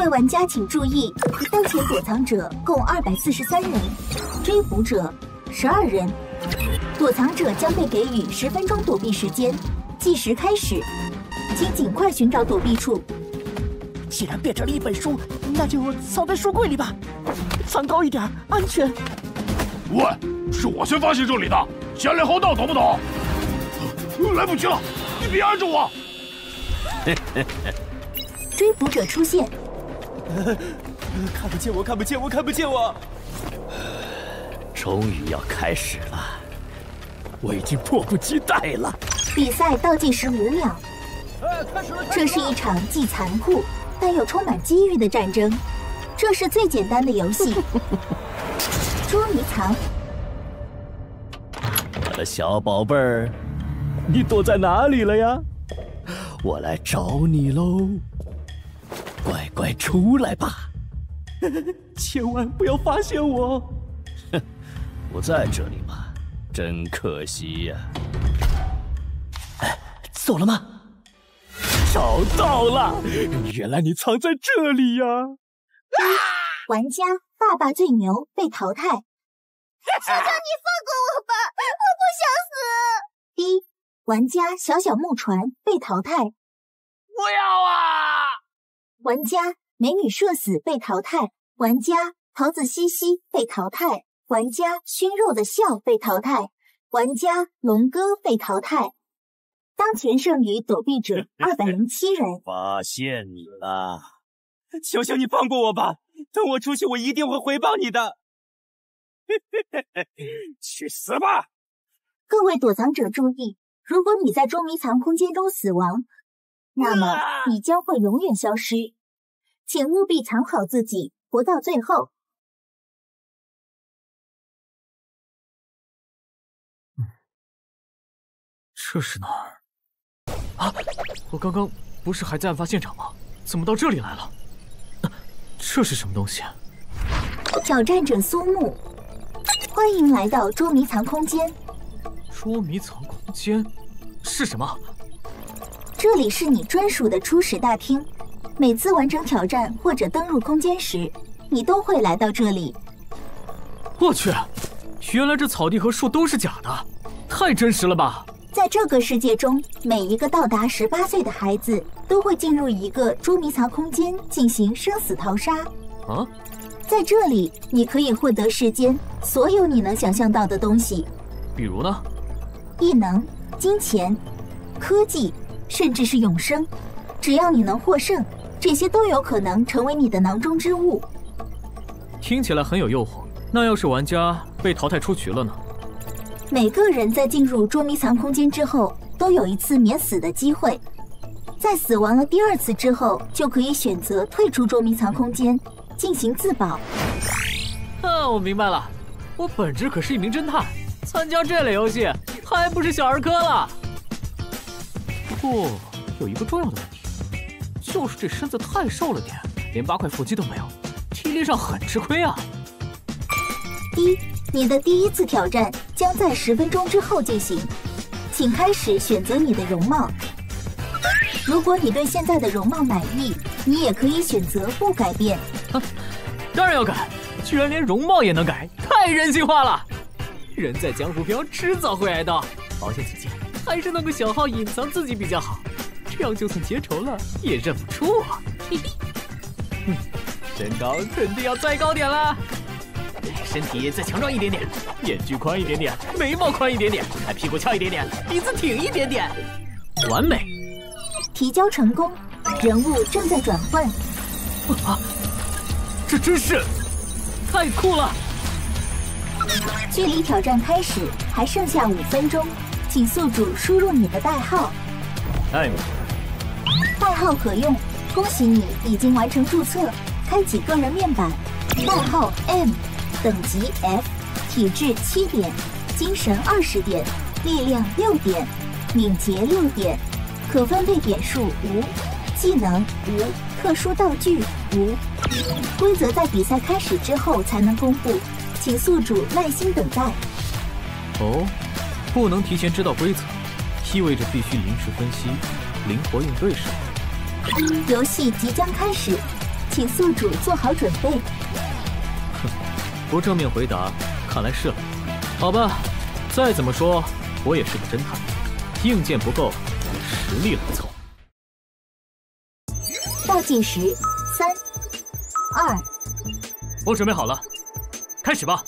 位玩家请注意，当前躲藏者共243人，追捕者12人。躲藏者将被给予10分钟躲避时间，计时开始，请尽快寻找躲避处。 既然变成了一本书，那就藏在书柜里吧，藏高一点，安全。 喂，是我先发现这里的，先礼后到，懂不懂？来不及了，你别按着我！ 追捕者出现， 看不见我，看不见我，看不见我！ 终于要开始了，我已经迫不及待了。 比赛倒计时5秒。这是一场既残酷但又充满机遇的战争。这是最简单的游戏——捉迷藏。 我的小宝贝儿，你躲在哪里了呀？我来找你喽！乖乖出来吧， 千万不要发现我！ 哼，不在这里吗？真可惜呀！ 走了吗？ 找到了！原来你藏在这里呀！ 玩家爸爸最牛被淘汰。 求求你放过我吧，我不想死。 一，玩家小小木船被淘汰。 不要啊！ 玩家美女社死被淘汰。玩家桃子西西被淘汰。玩家熏肉的笑被淘汰。玩家龙哥被淘汰。当前剩余躲避者207人。 发现你了！ 求求你放过我吧！等我出去，我一定会回报你的。 去死吧！ 各位躲藏者注意，如果你在捉迷藏空间中死亡，那么你将会永远消失。请务必藏好自己，活到最后。 这是哪儿？啊！我刚刚不是还在案发现场吗？怎么到这里来了？这是什么东西？ 挑战者苏木，欢迎来到捉迷藏空间。 捉迷藏空间是什么？ 这里是你专属的初始大厅，每次完成挑战或者登入空间时，你都会来到这里。 我去，原来这草地和树都是假的，太真实了吧！ 在这个世界中，每一个到达18岁的孩子都会进入一个捉迷藏空间进行生死淘沙。 啊， 在这里，你可以获得世间所有你能想象到的东西， 比如呢？ 异能、金钱、科技，甚至是永生。只要你能获胜，这些都有可能成为你的囊中之物。 听起来很有诱惑。那要是玩家被淘汰出局了呢？ 每个人在进入捉迷藏空间之后，都有一次免死的机会。在死亡了第2次之后，就可以选择退出捉迷藏空间，进行自保。 我明白了，我本职可是一名侦探，参加这类游戏还不是小儿科了。不过有一个重要的问题，就是这身子太瘦了点，连8块腹肌都没有，体力上很吃亏啊。 你的第1次挑战将在10分钟之后进行，请开始选择你的容貌。如果你对现在的容貌满意，你也可以选择不改变。 当然要改，居然连容貌也能改，太人性化了。人在江湖飘，迟早会挨刀，保险起见，还是弄个小号隐藏自己比较好，这样就算结仇了也认不出我。嘿嘿，身高肯定要再高点啦。身体再强壮一点点，眼距宽一点点，眉毛宽一点点，屁股翘一点点，鼻子挺一点点，完美。 提交成功，人物正在转换。 啊，这真是太酷了！ 距离挑战开始还剩下5分钟，请宿主输入你的代号。代号可用，恭喜你已经完成注册，开启个人面板。代号 M。等级 F， 体质7点，精神20点，力量6点，敏捷6点，可分配点数无，技能无，特殊道具无。规则在比赛开始之后才能公布，请宿主耐心等待。 哦，不能提前知道规则，意味着必须临时分析，灵活应对是吗？ 游戏即将开始， 请宿主做好准备。 不正面回答，看来是了。好吧，再怎么说，我也是个侦探，硬件不够，实力来凑。 倒计时，3、2， 我准备好了，开始吧。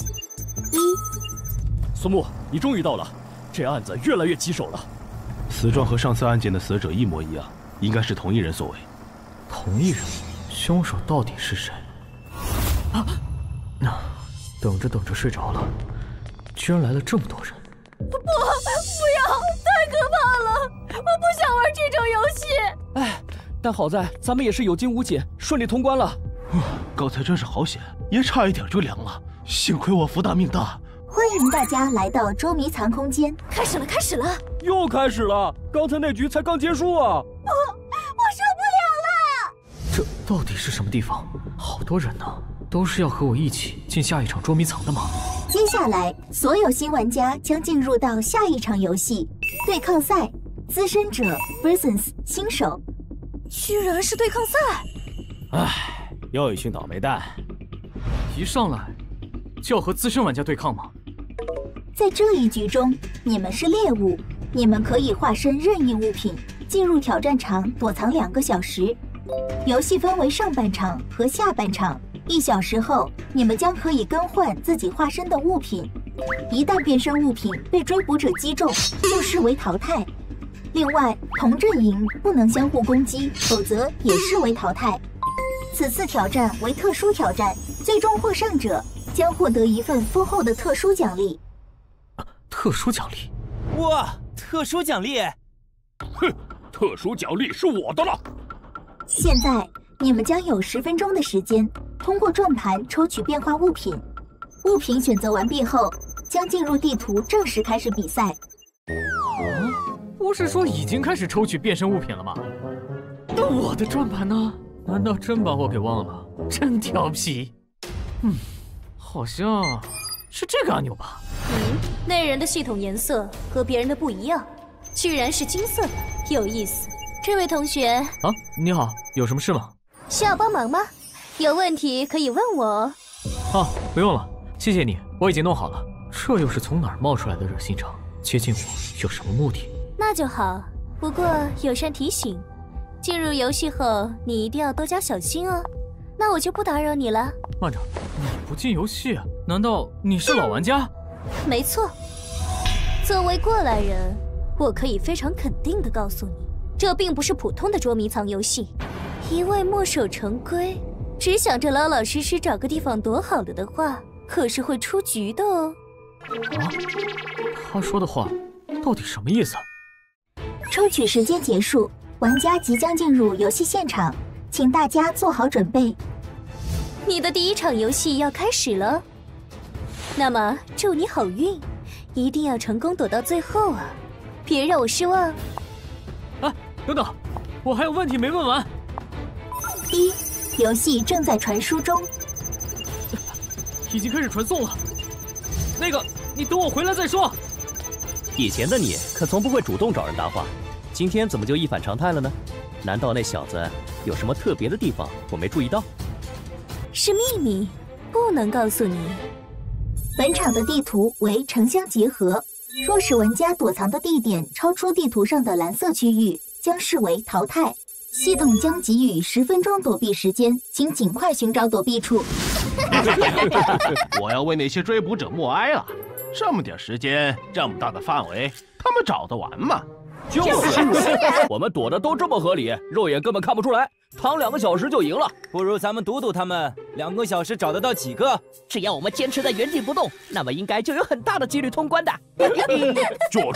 苏木，你终于到了，这案子越来越棘手了。 死状和上次案件的死者一模一样，应该是同一人所为。 同一人，凶手到底是谁？啊！等着等着睡着了，居然来了这么多人！ 不要，太可怕了！我不想玩这种游戏。 哎，但好在咱们也是有惊无险，顺利通关了。 刚才真是好险，也差一点就凉了，幸亏我福大命大。 欢迎大家来到捉迷藏空间。 开始了！ 又开始了，刚才那局才刚结束啊！ 我受不了了！ 这到底是什么地方？好多人呢，都是要和我一起进下一场捉迷藏的吗？ 接下来，所有新玩家将进入到下一场游戏——对抗赛，资深者 vs 新手。 居然是对抗赛！ 唉，又一群倒霉蛋。 一上来就要和资深玩家对抗吗？ 在这一局中，你们是猎物，你们可以化身任意物品，进入挑战场躲藏2个小时。游戏分为上半场和下半场，1小时后，你们将可以更换自己化身的物品。一旦变身物品被追捕者击中，就视为淘汰。另外，同阵营不能相互攻击，否则也视为淘汰。此次挑战为特殊挑战，最终获胜者将获得一份丰厚的特殊奖励。 特殊奖励？ 哇，特殊奖励！ 哼，特殊奖励是我的了。 现在你们将有10分钟的时间，通过转盘抽取变化物品。物品选择完毕后，将进入地图正式开始比赛。 不是说已经开始抽取变身物品了吗？那我的转盘呢？难道真把我给忘了？真调皮。好像是这个按钮吧？ 那人的系统颜色和别人的不一样，居然是金色的，有意思。这位同学啊，你好，有什么事吗？ 需要帮忙吗？有问题可以问我哦。 啊，不用了，谢谢你，我已经弄好了。这又是从哪儿冒出来的热心肠？接近我有什么目的？ 那就好，不过友善提醒，进入游戏后你一定要多加小心哦。那我就不打扰你了。 慢着，你不进游戏，难道你是老玩家？ 没错，作为过来人，我可以非常肯定地告诉你，这并不是普通的捉迷藏游戏。一味墨守成规，只想着老老实实找个地方躲好了的话，可是会出局的哦。 啊，他说的话到底什么意思？ 抽取时间结束，玩家即将进入游戏现场，请大家做好准备。 你的第一场游戏要开始了，那么祝你好运，一定要成功躲到最后啊！别让我失望。 哎，等等，我还有问题没问完。 游戏正在传输中， 已经开始传送了。那个，你等我回来再说。 以前的你可从不会主动找人搭话，今天怎么就一反常态了呢？难道那小子有什么特别的地方我没注意到？ 是秘密，不能告诉你。 本场的地图为城乡结合，若是玩家躲藏的地点超出地图上的蓝色区域，将视为淘汰。系统将给予10分钟躲避时间，请尽快寻找躲避处。 我要为那些追捕者默哀了。这么点时间，这么大的范围，他们找得完吗？ 就是，我们躲的都这么合理，肉眼根本看不出来，躺2个小时就赢了。 不如咱们赌赌他们2个小时找得到几个？ 只要我们坚持在原地不动，那么应该就有很大的几率通关的。 就是，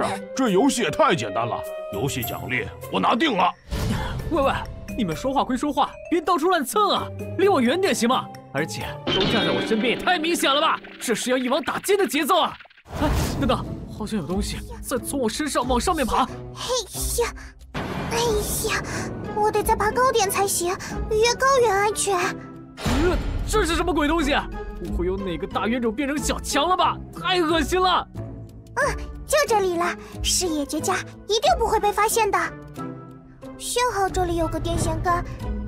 这游戏也太简单了。游戏奖励我拿定了。 喂，你们说话归说话，别到处乱蹭啊，离我远点行吗？而且都站在我身边也太明显了吧，这是要一网打尽的节奏啊！哎，等等，好像有东西在从我身上往上面爬。 哎呀，我得再爬高点才行，越高越安全。 这是什么鬼东西？不会有哪个大冤种变成小强了吧？太恶心了！ 就这里了，视野绝佳，一定不会被发现的。幸好这里有个电线杆，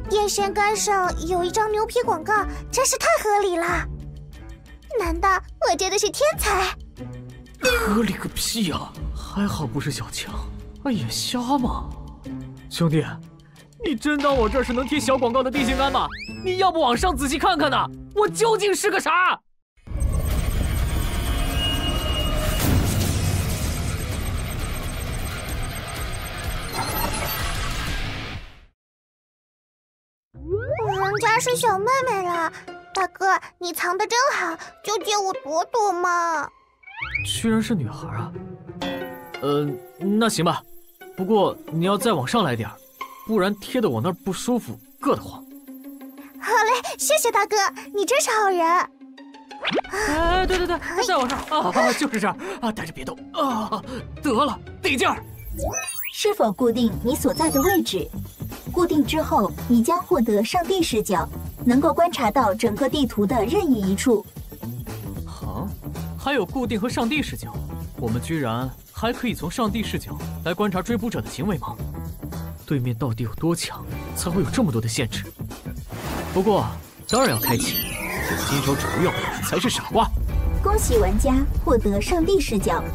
电线杆上有一张牛皮广告，真是太合理了。难道我真的是天才？ 合理个屁呀！还好不是小强，眼瞎吗？兄弟，你真当我这是能贴小广告的电线杆吗？你要不往上仔细看看呢？我究竟是个啥？ 人家是小妹妹了，大哥，你藏得真好，就借我躲躲嘛。 居然是女孩啊！那行吧，不过你要再往上来点，不然贴得我那儿不舒服，硌得慌。 好嘞，谢谢大哥，你真是好人。 哎，对，再往上啊，就是这儿啊，待着别动啊，得了，得劲儿。 是否固定你所在的位置？固定之后，你将获得上帝视角，能够观察到整个地图的任意一处。 啊，还有固定和上帝视角，我们居然还可以从上帝视角来观察追捕者的行为吗？对面到底有多强，才会有这么多的限制？不过当然要开启，有新手指不用才是傻瓜。 恭喜玩家获得上帝视角。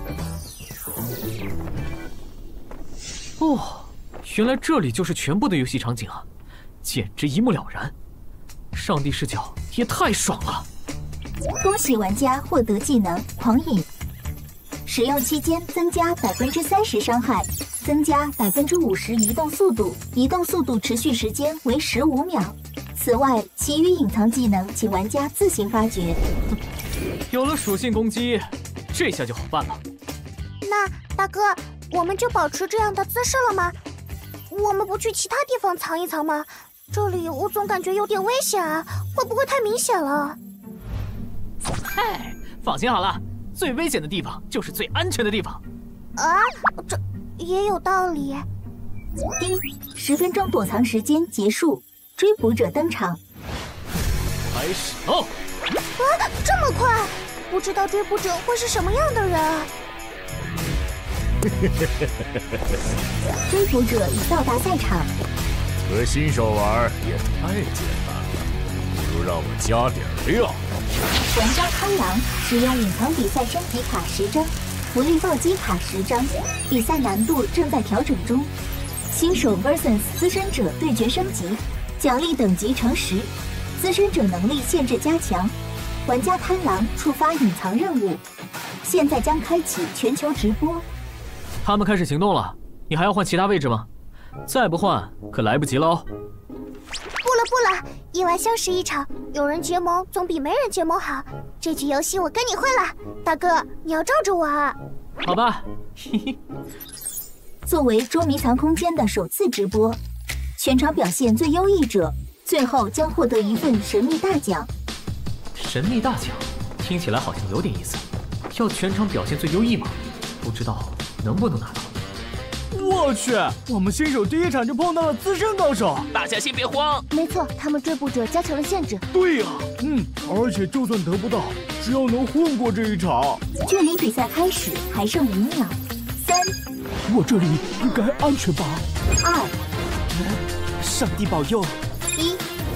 哦，原来这里就是全部的游戏场景啊，简直一目了然。上帝视角也太爽了。 恭喜玩家获得技能狂饮，使用期间增加30%伤害，增加50%移动速度，移动速度持续时间为15秒。此外，其余隐藏技能请玩家自行发掘。 有了属性攻击，这下就好办了。 那大哥，我们就保持这样的姿势了吗？我们不去其他地方藏一藏吗？这里我总感觉有点危险啊，会不会太明显了？ 嗨，放心好了，最危险的地方就是最安全的地方。 啊，这也有道理。 叮，10分钟躲藏时间结束，追捕者登场。 开始喽！ 啊，这么快！不知道追捕者会是什么样的人啊？ 追捕者已到达赛场。 和新手玩也太简单了，不如让我加点料。 玩家康郎使用隐藏比赛升级卡10张，福利暴击卡10张，比赛难度正在调整中。新手 vs 资深者对决升级，奖励等级乘10，资深者能力限制加强。玩家贪狼触发隐藏任务，现在将开启全球直播。 他们开始行动了，你还要换其他位置吗？再不换可来不及了哦。 不了，意外相识一场，有人结盟总比没人结盟好。这局游戏我跟你混了，大哥你要罩着我啊。 好吧，嘿嘿。 作为捉迷藏空间的首次直播，全场表现最优异者最后将获得一份神秘大奖。 神秘大奖听起来好像有点意思，要全场表现最优异吗？不知道能不能拿到。 我去，我们新手第一场就碰到了资深高手。 大家先别慌。 没错，他们追捕者加强了限制。 对呀， 而且就算得不到，只要能混过这一场， 距离比赛开始还剩5秒。3， 我这里应该安全吧 ？2， 上帝保佑 ！1，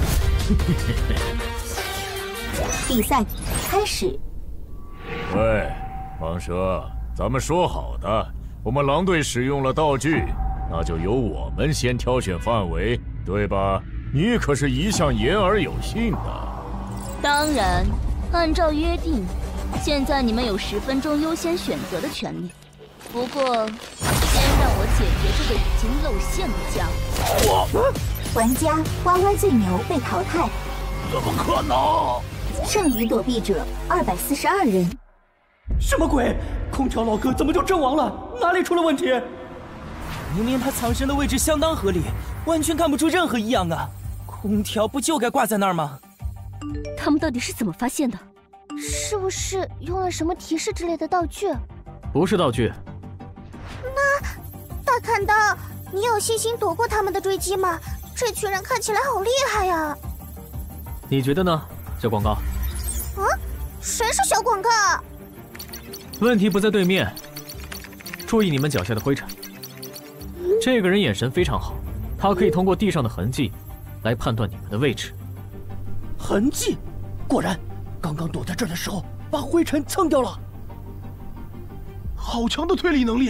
比赛开始。 喂，王蛇，咱们说好的。我们狼队使用了道具，那就由我们先挑选范围，对吧？你可是一向言而有信的。 当然，按照约定，现在你们有10分钟优先选择的权利。不过，先让我解决这个已经露馅的家伙。 玩家歪歪最牛被淘汰。 怎么可能？ 剩余躲避者242人。 什么鬼？空调老哥怎么就阵亡了？哪里出了问题？明明他藏身的位置相当合理，完全看不出任何异样啊！空调不就该挂在那儿吗？ 他们到底是怎么发现的？ 是不是用了什么提示之类的道具？ 不是道具。 那大砍刀，你有信心躲过他们的追击吗？这群人看起来好厉害呀！ 你觉得呢，小广告？ 啊？谁是小广告？ 问题不在对面，注意你们脚下的灰尘。这个人眼神非常好，他可以通过地上的痕迹来判断你们的位置。 痕迹，果然，刚刚躲在这儿的时候把灰尘蹭掉了。 好强的推理能力！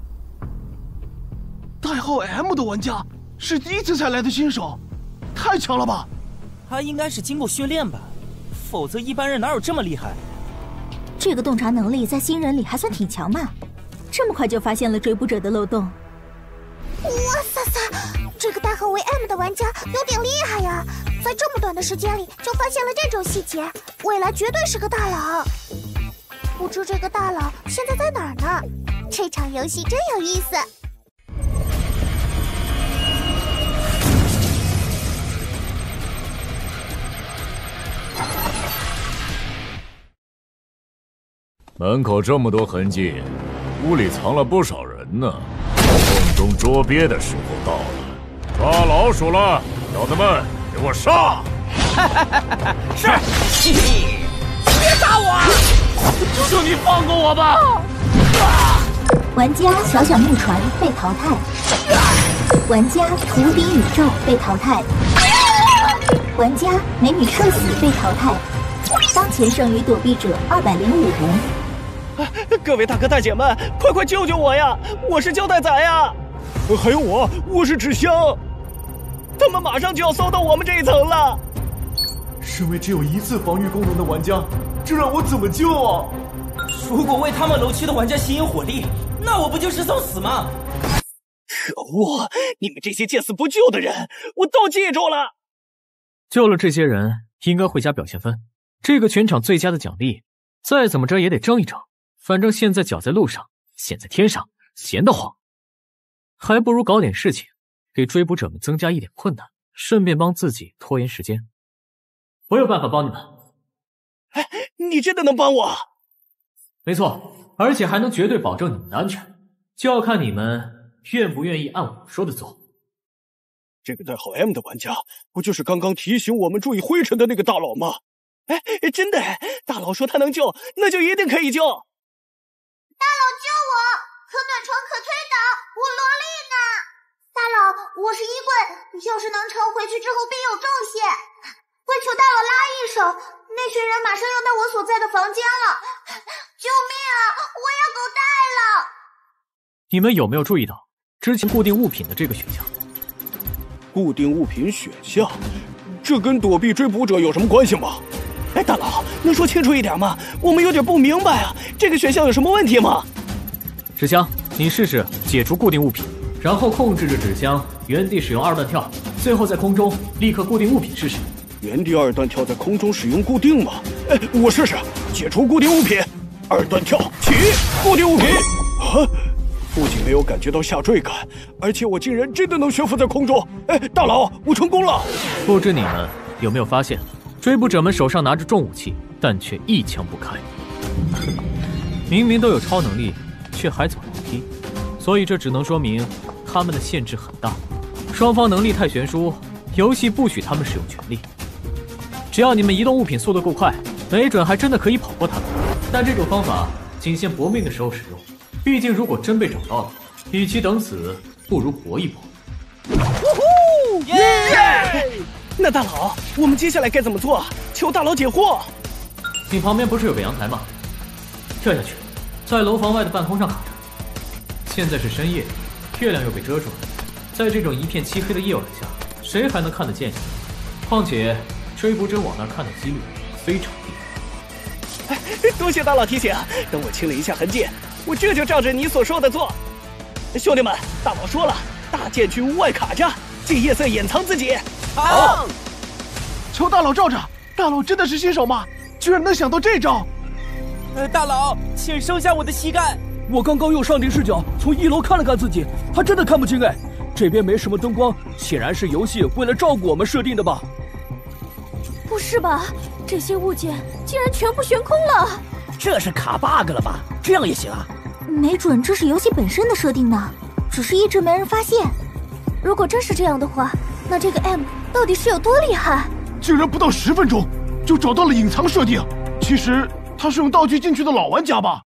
代号 M 的玩家是第一次才来的新手，太强了吧！ 他应该是经过训练吧，否则一般人哪有这么厉害？ 这个洞察能力在新人里还算挺强嘛，这么快就发现了追捕者的漏洞。 哇塞塞，这个代号为 M 的玩家有点厉害呀，在这么短的时间里就发现了这种细节，未来绝对是个大佬。不知这个大佬现在在哪儿呢？这场游戏真有意思。 门口这么多痕迹，屋里藏了不少人呢。瓮中捉鳖的时候到了，抓老鼠了，小子们，给我上！ 是，嘿嘿，别打我！ 求你放过我吧！ 玩家小小木船被淘汰，玩家图底宇宙被淘汰，玩家美女社死被淘汰。当前剩余躲避者205人。 各位大哥大姐们，快救救我呀！我是胶带仔呀！还有我是纸箱。他们马上就要骚到我们这一层了。 身为只有一次防御功能的玩家，这让我怎么救啊？ 如果为他们楼区的玩家吸引火力，那我不就是送死吗？ 可恶！你们这些见死不救的人，我都记住了。 救了这些人，应该会加表现分。这个全场最佳的奖励，再怎么着也得争一争。反正现在脚在路上，线在天上，闲得慌，还不如搞点事情，给追捕者们增加一点困难，顺便帮自己拖延时间。我有办法帮你们。 哎，你真的能帮我？ 没错，而且还能绝对保证你们的安全，就要看你们愿不愿意按我说的做。 这个代号 M 的玩家，不就是刚刚提醒我们注意灰尘的那个大佬吗？哎，真的，大佬说他能救，那就一定可以救。 大佬救我，可暖床可推倒，我萝莉呢？大佬，我是衣柜，要是能成，回去之后必有重谢。会求大佬拉一手，那群人马上要到我所在的房间了，救命啊！我要狗带了。 你们有没有注意到之前固定物品的这个选项？ 固定物品选项，这跟躲避追捕者有什么关系吗？哎，大佬，能说清楚一点吗？我们有点不明白啊，这个选项有什么问题吗？ 纸箱，你试试解除固定物品，然后控制着纸箱原地使用2段跳，最后在空中立刻固定物品试试。 原地2段跳在空中使用固定吗？哎，我试试，解除固定物品，2段跳起，固定物品。啊！不仅没有感觉到下坠感，而且我竟然真的能悬浮在空中。哎，大佬，我成功了！ 不知你们有没有发现？追捕者们手上拿着重武器，但却一枪不开。明明都有超能力，却还走楼梯，所以这只能说明他们的限制很大。双方能力太悬殊，游戏不许他们使用全力。只要你们移动物品速度够快，没准还真的可以跑过他们。但这种方法仅限搏命的时候使用，毕竟如果真被找到了，与其等死，不如搏一搏。 呜呼！耶！那大佬，我们接下来该怎么做？求大佬解惑。 你旁边不是有个阳台吗？跳下去，在楼房外的半空上卡着。现在是深夜，月亮又被遮住了，在这种一片漆黑的夜晚下，谁还能看得见你？况且追捕者往那儿看的几率非常低。 多谢大佬提醒，等我清理一下痕迹，我这就照着你所说的做。兄弟们，大佬说了，大剑去屋外卡着，借夜色掩藏自己。 好，求大佬罩着。大佬真的是新手吗？居然能想到这招！ 大佬，请收下我的膝盖。 我刚刚用上帝视角从1楼看了看自己，还真的看不清哎。这边没什么灯光，显然是游戏为了照顾我们设定的吧？ 不是吧？这些物件竟然全部悬空了！ 这是卡 bug 了吧？这样也行啊？ 没准这是游戏本身的设定呢，只是一直没人发现。 如果真是这样的话，那这个 M 到底是有多厉害？ 竟然不到10分钟就找到了隐藏设定，其实他是用道具进去的老玩家吧？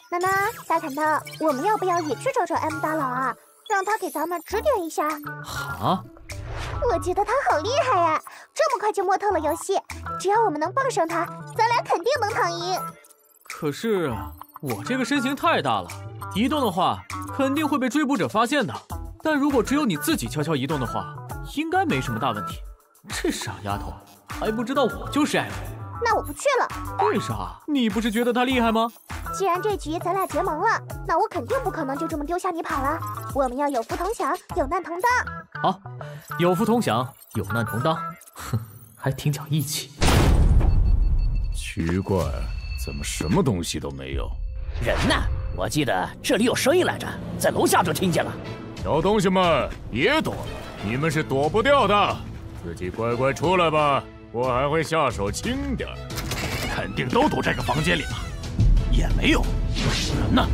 娜娜、大砍头，我们要不要也去找找 M 大佬啊？让他给咱们指点一下。 啊？ 我觉得他好厉害呀，这么快就摸透了游戏。只要我们能抱上他，咱俩肯定能躺赢。 可是我这个身形太大了，移动的话肯定会被追捕者发现的。但如果只有你自己悄悄移动的话，应该没什么大问题。这傻丫头还不知道我就是 M。 那我不去了。 为啥？你不是觉得他厉害吗？ 既然这局咱俩结盟了，那我肯定不可能就这么丢下你跑了。我们要有福同享，有难同当。 好，有福同享，有难同当，哼，还挺讲义气。 奇怪，怎么什么东西都没有？ 人呢？我记得这里有声音来着，在楼下就听见了。 小东西们，别躲了，你们是躲不掉的，自己乖乖出来吧，我还会下手轻点。 肯定都躲这个房间里了，也没有人呢。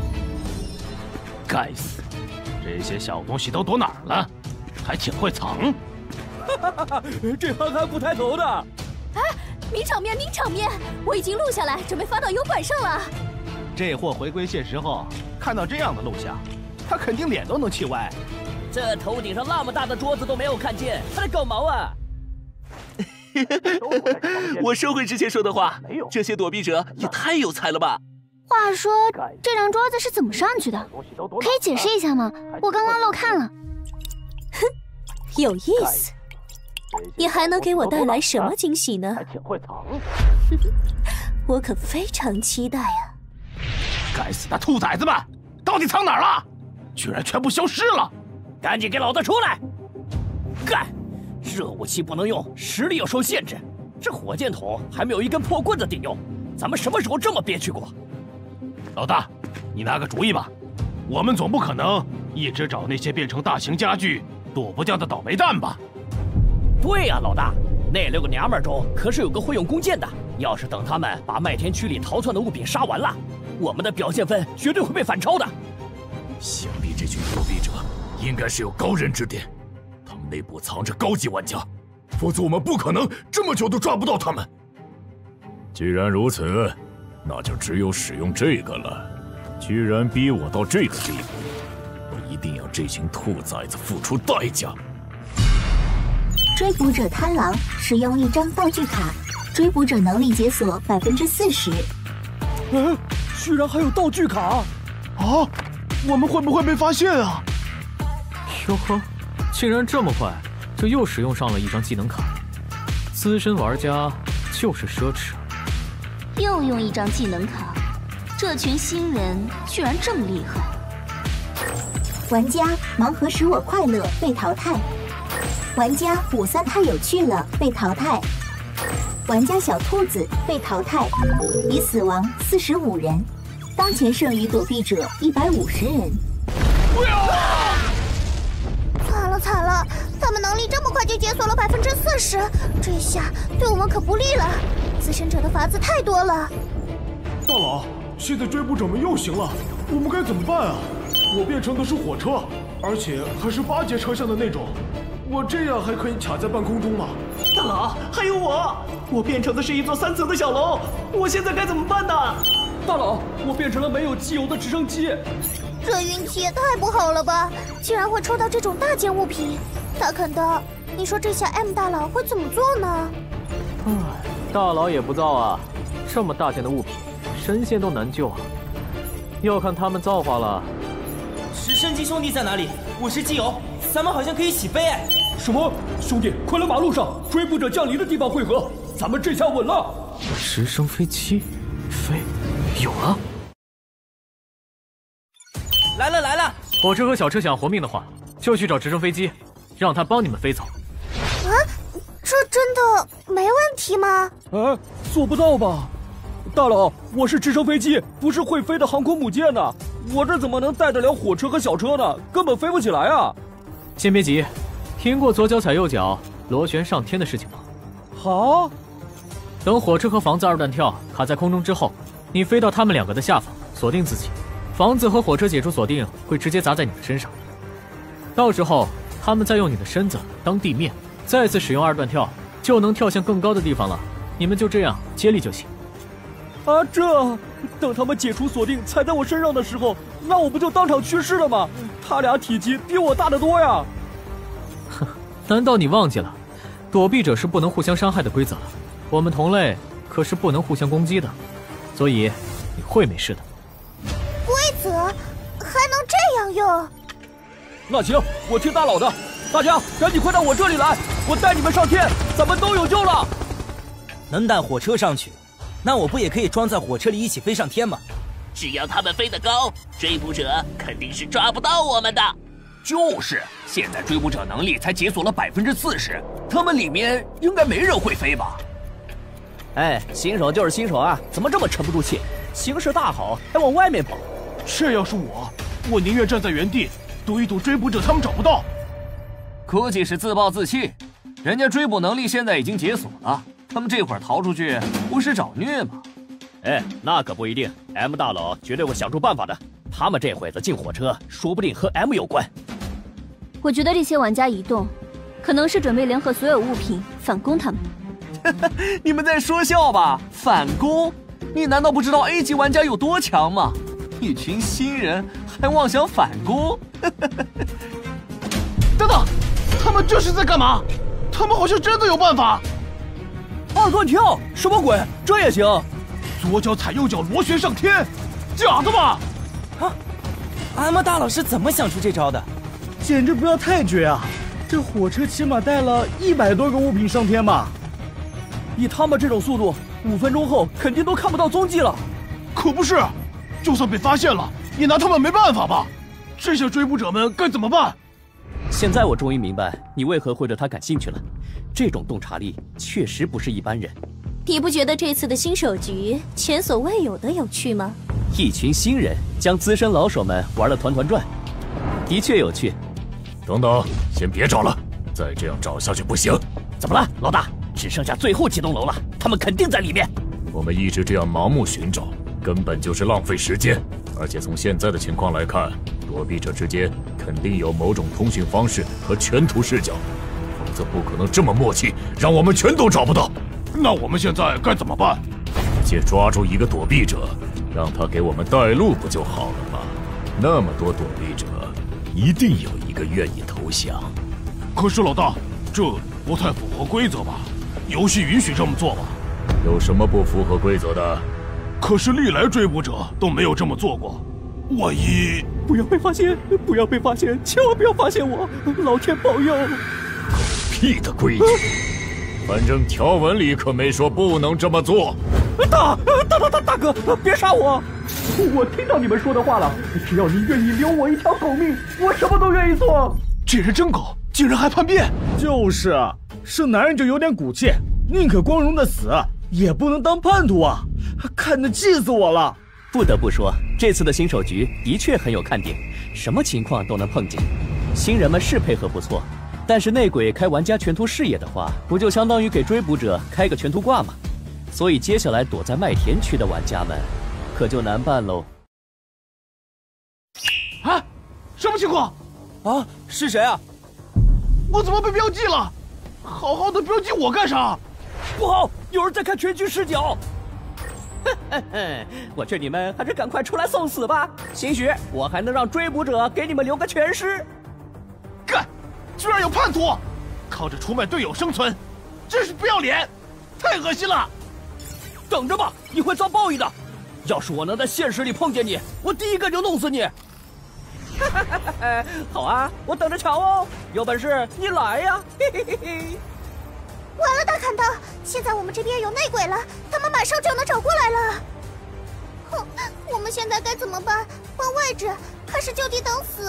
该死，这些小东西都躲哪儿了？还挺会藏。 这还不抬头的。 哎，名场面，名场面！我已经录下来，准备发到油管上了。 这货回归现实后，看到这样的录像，他肯定脸都能气歪。 这头顶上那么大的桌子都没有看见，他在搞毛啊！ 我收回之前说的话，这些躲避者也太有才了吧！ 话说，这张桌子是怎么上去的？可以解释一下吗？我刚刚漏看了。 哼，有意思。你还能给我带来什么惊喜呢？ 还挺会藏。 我可非常期待呀！ 该死的兔崽子们，到底藏哪儿了？居然全部消失了！ 赶紧给老子出来！干！热武器不能用，实力又受限制。这火箭筒还没有一根破棍子顶用，咱们什么时候这么憋屈过？ 老大，你拿个主意吧。我们总不可能一直找那些变成大型家具躲不掉的倒霉蛋吧？ 对呀，老大，那6个娘们中可是有个会用弓箭的。要是等他们把麦田区里逃窜的物品杀完了，我们的表现分绝对会被反超的。 想必这群躲避者应该是有高人指点，他们内部藏着高级玩家，否则我们不可能这么久都抓不到他们。既然如此，那就只有使用这个了。居然逼我到这个地步，我一定要这群兔崽子付出代价。 追捕者贪狼使用一张道具卡，追捕者能力解锁40%。 居然还有道具卡！ 啊，我们会不会被发现啊？ 哟呵，竟然这么快就又使用上了一张技能卡，资深玩家就是奢侈。 又用一张技能卡，这群新人居然这么厉害！ 玩家盲盒使我快乐被淘汰，玩家53太有趣了被淘汰，玩家小兔子被淘汰，已死亡45人，当前剩余躲避者150人。 惨了惨了，他们能力这么快就解锁了40%，这下对我们可不利了。资深者的法子太多了。 大佬，现在追捕者们又行了，我们该怎么办啊？我变成的是火车，而且还是8节车厢的那种，我这样还可以卡在半空中吗？ 大佬，还有我变成的是一座3层的小楼，我现在该怎么办呢？ 大佬，我变成了没有机油的直升机。 这运气也太不好了吧！竟然会抽到这种大件物品。大肯德，你说这下 M 大佬会怎么做呢？ 大佬也不造啊，这么大件的物品，神仙都难救啊。要看他们造化了。 直升机兄弟在哪里？我是基友，咱们好像可以起飞哎！ 什么？兄弟，快来马路上，追捕者降临的地方汇合，咱们这下稳了。 直升飞机，飞，有了！ 来了来了！ 火车和小车想活命的话，就去找直升飞机，让他帮你们飞走。 啊，这真的没问题吗？ 做不到吧？大佬，我是直升飞机，不是会飞的航空母舰呢，我这怎么能带得了火车和小车呢？根本飞不起来啊！ 先别急，听过左脚踩右脚螺旋上天的事情吗？ 好。 等火车和房子2段跳卡在空中之后，你飞到他们2个的下方，锁定自己。房子和火车解除锁定会直接砸在你的身上，到时候他们再用你的身子当地面，再次使用2段跳，就能跳向更高的地方了。你们就这样接力就行。 啊，等他们解除锁定踩在我身上的时候，那我不就当场去世了吗？他俩体积比我大得多呀！ 哼，难道你忘记了，躲避者是不能互相伤害的规则了？我们同类可是不能互相攻击的，所以你会没事的。 规则还能这样用？ 那行，我听大佬的。大家赶紧快到我这里来，我带你们上天，咱们都有救了。 能带火车上去，那我不也可以装在火车里一起飞上天吗？ 只要他们飞得高，追捕者肯定是抓不到我们的。就是，现在追捕者能力才解锁了40%，他们里面应该没人会飞吧？ 哎，新手就是新手啊，怎么这么沉不住气？形势大好，还往外面跑。 这要是我宁愿站在原地，赌一赌追捕者他们找不到。 估计是自暴自弃，人家追捕能力现在已经解锁了，他们这会儿逃出去不是找虐吗？ 哎，那可不一定 ，M 大佬绝对会想出办法的。他们这会子进火车，说不定和 M 有关。 我觉得这些玩家移动，可能是准备联合所有物品反攻他们。 你们在说笑吧？反攻？你难道不知道 A 级玩家有多强吗？一群新人还妄想反攻？ 等等，他们这是在干嘛？他们好像真的有办法。 二段跳，什么鬼？这也行？ 左脚踩右脚螺旋上天，假的吧？ 啊，M 大佬是怎么想出这招的？ 简直不要太绝啊！这火车起码带了100多个物品上天吧？以他们这种速度，5分钟后肯定都看不到踪迹了。 可不是，就算被发现了，也拿他们没办法吧？这下追捕者们该怎么办？ 现在我终于明白你为何会对他感兴趣了，这种洞察力确实不是一般人。 你不觉得这次的新手局前所未有的有趣吗？ 一群新人将资深老手们玩得团团转，的确有趣。 等等，先别找了，再这样找下去不行。 怎么了，老大？只剩下最后几栋楼了，他们肯定在里面。 我们一直这样盲目寻找，根本就是浪费时间。而且从现在的情况来看，躲避者之间肯定有某种通讯方式和全图视角，否则不可能这么默契，让我们全都找不到。 那我们现在该怎么办？ 直接抓住一个躲避者，让他给我们带路不就好了吗？那么多躲避者，一定有一个愿意投降。 可是老大，这不太符合规则吧？游戏允许这么做吗？ 有什么不符合规则的？ 可是历来追捕者都没有这么做过。万一…… 不要被发现！不要被发现！千万不要发现我！老天保佑！ 狗屁的规矩！反正条文里可没说不能这么做。 大哥，别杀我！我听到你们说的话了，只要你愿意留我一条狗命，我什么都愿意做。 这人真狗，竟然还叛变！ 就是啊，是男人就有点骨气，宁可光荣的死，也不能当叛徒啊！看得气死我了。 不得不说，这次的新手局的确很有看点，什么情况都能碰见。新人们是配合不错，但是内鬼开玩家全图视野的话，不就相当于给追捕者开个全图挂吗？所以接下来躲在麦田区的玩家们，可就难办喽。 啊，什么情况？ 啊，是谁啊？ 我怎么被标记了？好好的标记我干啥？ 不好，有人在看全局视角。 我劝你们还是赶快出来送死吧，兴许我还能让追捕者给你们留个全尸。 干！居然有叛徒，靠着出卖队友生存，真是不要脸，太恶心了！ 等着吧，你会遭报应的。要是我能在现实里碰见你，我第一个就弄死你。 好啊，我等着瞧哦，有本事你来呀！嘿嘿嘿嘿。 完了，大砍刀！现在我们这边有内鬼了，他们马上就能找过来了。哼，我们现在该怎么办？换位置还是就地等死？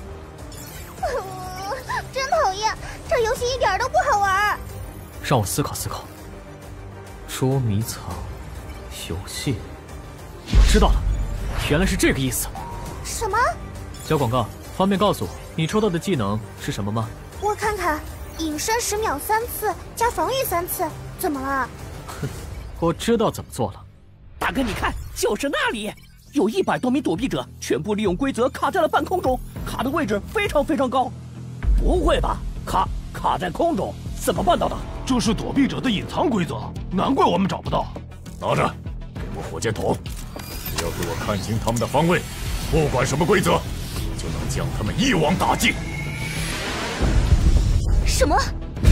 真讨厌，这游戏一点都不好玩。 让我思考思考。捉迷藏游戏，我知道了，原来是这个意思。 什么？ 小广告，方便告诉我你抽到的技能是什么吗？ 我看看。隐身10秒3次，加防御3次，怎么了？ 哼，我知道怎么做了。 大哥，你看，就是那里，有100多名躲避者，全部利用规则卡在了半空中，卡的位置非常非常高。不会吧？卡在空中，怎么办到的？ 这是躲避者的隐藏规则，难怪我们找不到。 拿着，给我火箭筒，只要给我看清他们的方位，不管什么规则，我就能将他们一网打尽。 什么？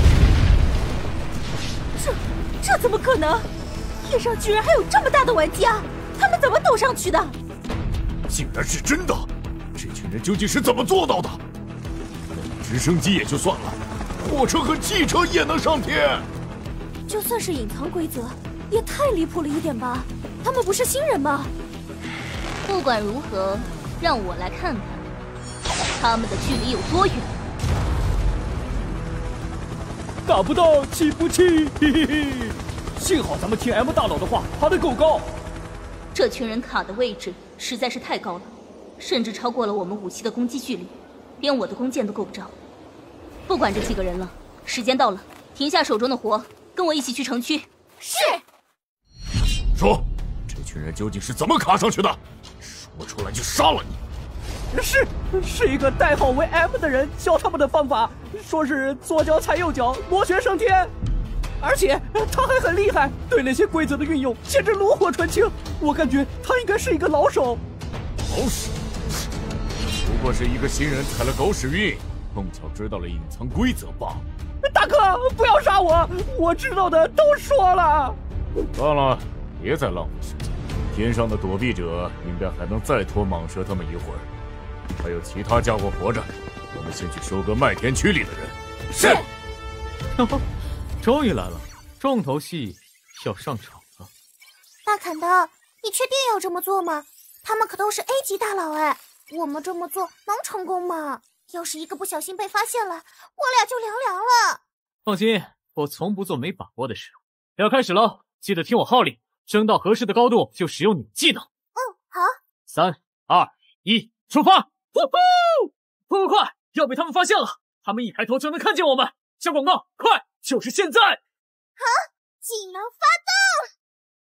这怎么可能？天上居然还有这么大的玩家，他们怎么走上去的？ 竟然是真的！这群人究竟是怎么做到的？直升机也就算了，火车和汽车也能上天？ 就算是隐藏规则，也太离谱了一点吧？他们不是新人吗？ 不管如何，让我来看看他们的距离有多远。 打不到起不去，嘿嘿嘿！幸好咱们听 M 大佬的话，爬得够高。 这群人卡的位置实在是太高了，甚至超过了我们武器的攻击距离，连我的弓箭都够不着。不管这几个人了，时间到了，停下手中的活，跟我一起去城区。 是。 说，这群人究竟是怎么卡上去的？说出来就杀了你！ 是一个代号为 M 的人教他们的方法，说是左脚踩右脚，螺旋升天。而且他还很厉害，对那些规则的运用简直炉火纯青。我感觉他应该是一个老手。 老手？不过是一个新人踩了狗屎运，碰巧知道了隐藏规则罢了。 大哥，不要杀我，我知道的都说了。 算了，别再浪费时间。天上的躲避者应该还能再拖蟒蛇他们一会儿。还有其他家伙活着，我们先去收割麦田区里的人。 是。终于来了，重头戏要上场了。 大砍刀，你确定要这么做吗？他们可都是 A 级大佬哎，我们这么做能成功吗？要是一个不小心被发现了，我俩就凉凉了。 放心，我从不做没把握的事。要开始了，记得听我号令，升到合适的高度就使用你的技能。 好。 3、2、1，出发！快！要被他们发现了，他们一抬头就能看见我们。下广告，快！就是现在！ 好，技能发动，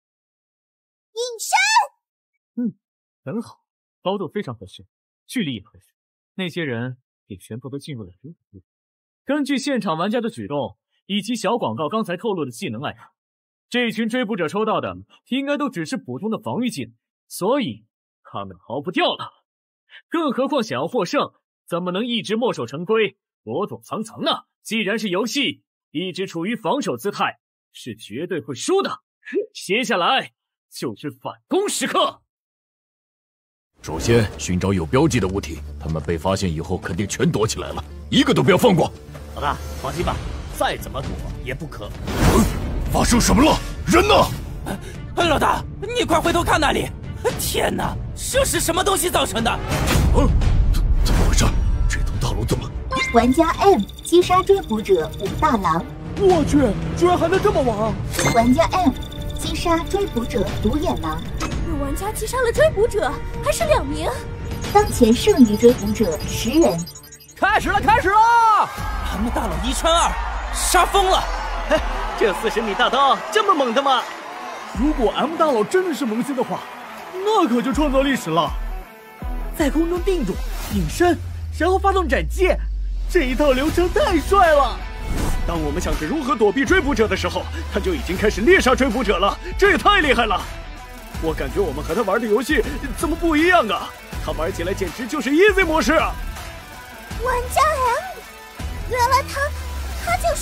隐身。 很好，高度非常合适，距离也合适。那些人也全部都进入了追捕部。根据现场玩家的举动以及小广告刚才透露的技能来看，这群追捕者抽到的应该都只是普通的防御技能，所以他们逃不掉了。更何况想要获胜，怎么能一直墨守成规、躲躲藏藏呢？既然是游戏，一直处于防守姿态，是绝对会输的。接下来就是反攻时刻。 首先寻找有标记的物体，他们被发现以后肯定全躲起来了，一个都不要放过。 老大，放心吧，再怎么躲也不可。 发生什么了？人呢？ 老大，你快回头看那里！天哪，这是什么东西造成的？ 怎么回事？这栋大楼怎么？ 玩家 M 击杀追捕者武大郎。 我去，居然还能这么玩！ 玩家 M 击杀追捕者独眼狼。 有玩家击杀了追捕者，还是2名。 当前剩余追捕者10人。 开始了！ 他们大佬1穿2，杀疯了！ 这40米大刀这么猛的吗？ 如果 M 大佬真的是萌新的话，那可就创造历史了。在空中定住，隐身，然后发动斩击，这一套流程太帅了。当我们想着如何躲避追捕者的时候，他就已经开始猎杀追捕者了，这也太厉害了。我感觉我们和他玩的游戏怎么不一样啊？他玩起来简直就是 easy 模式啊！ 玩家 M， 原来他就是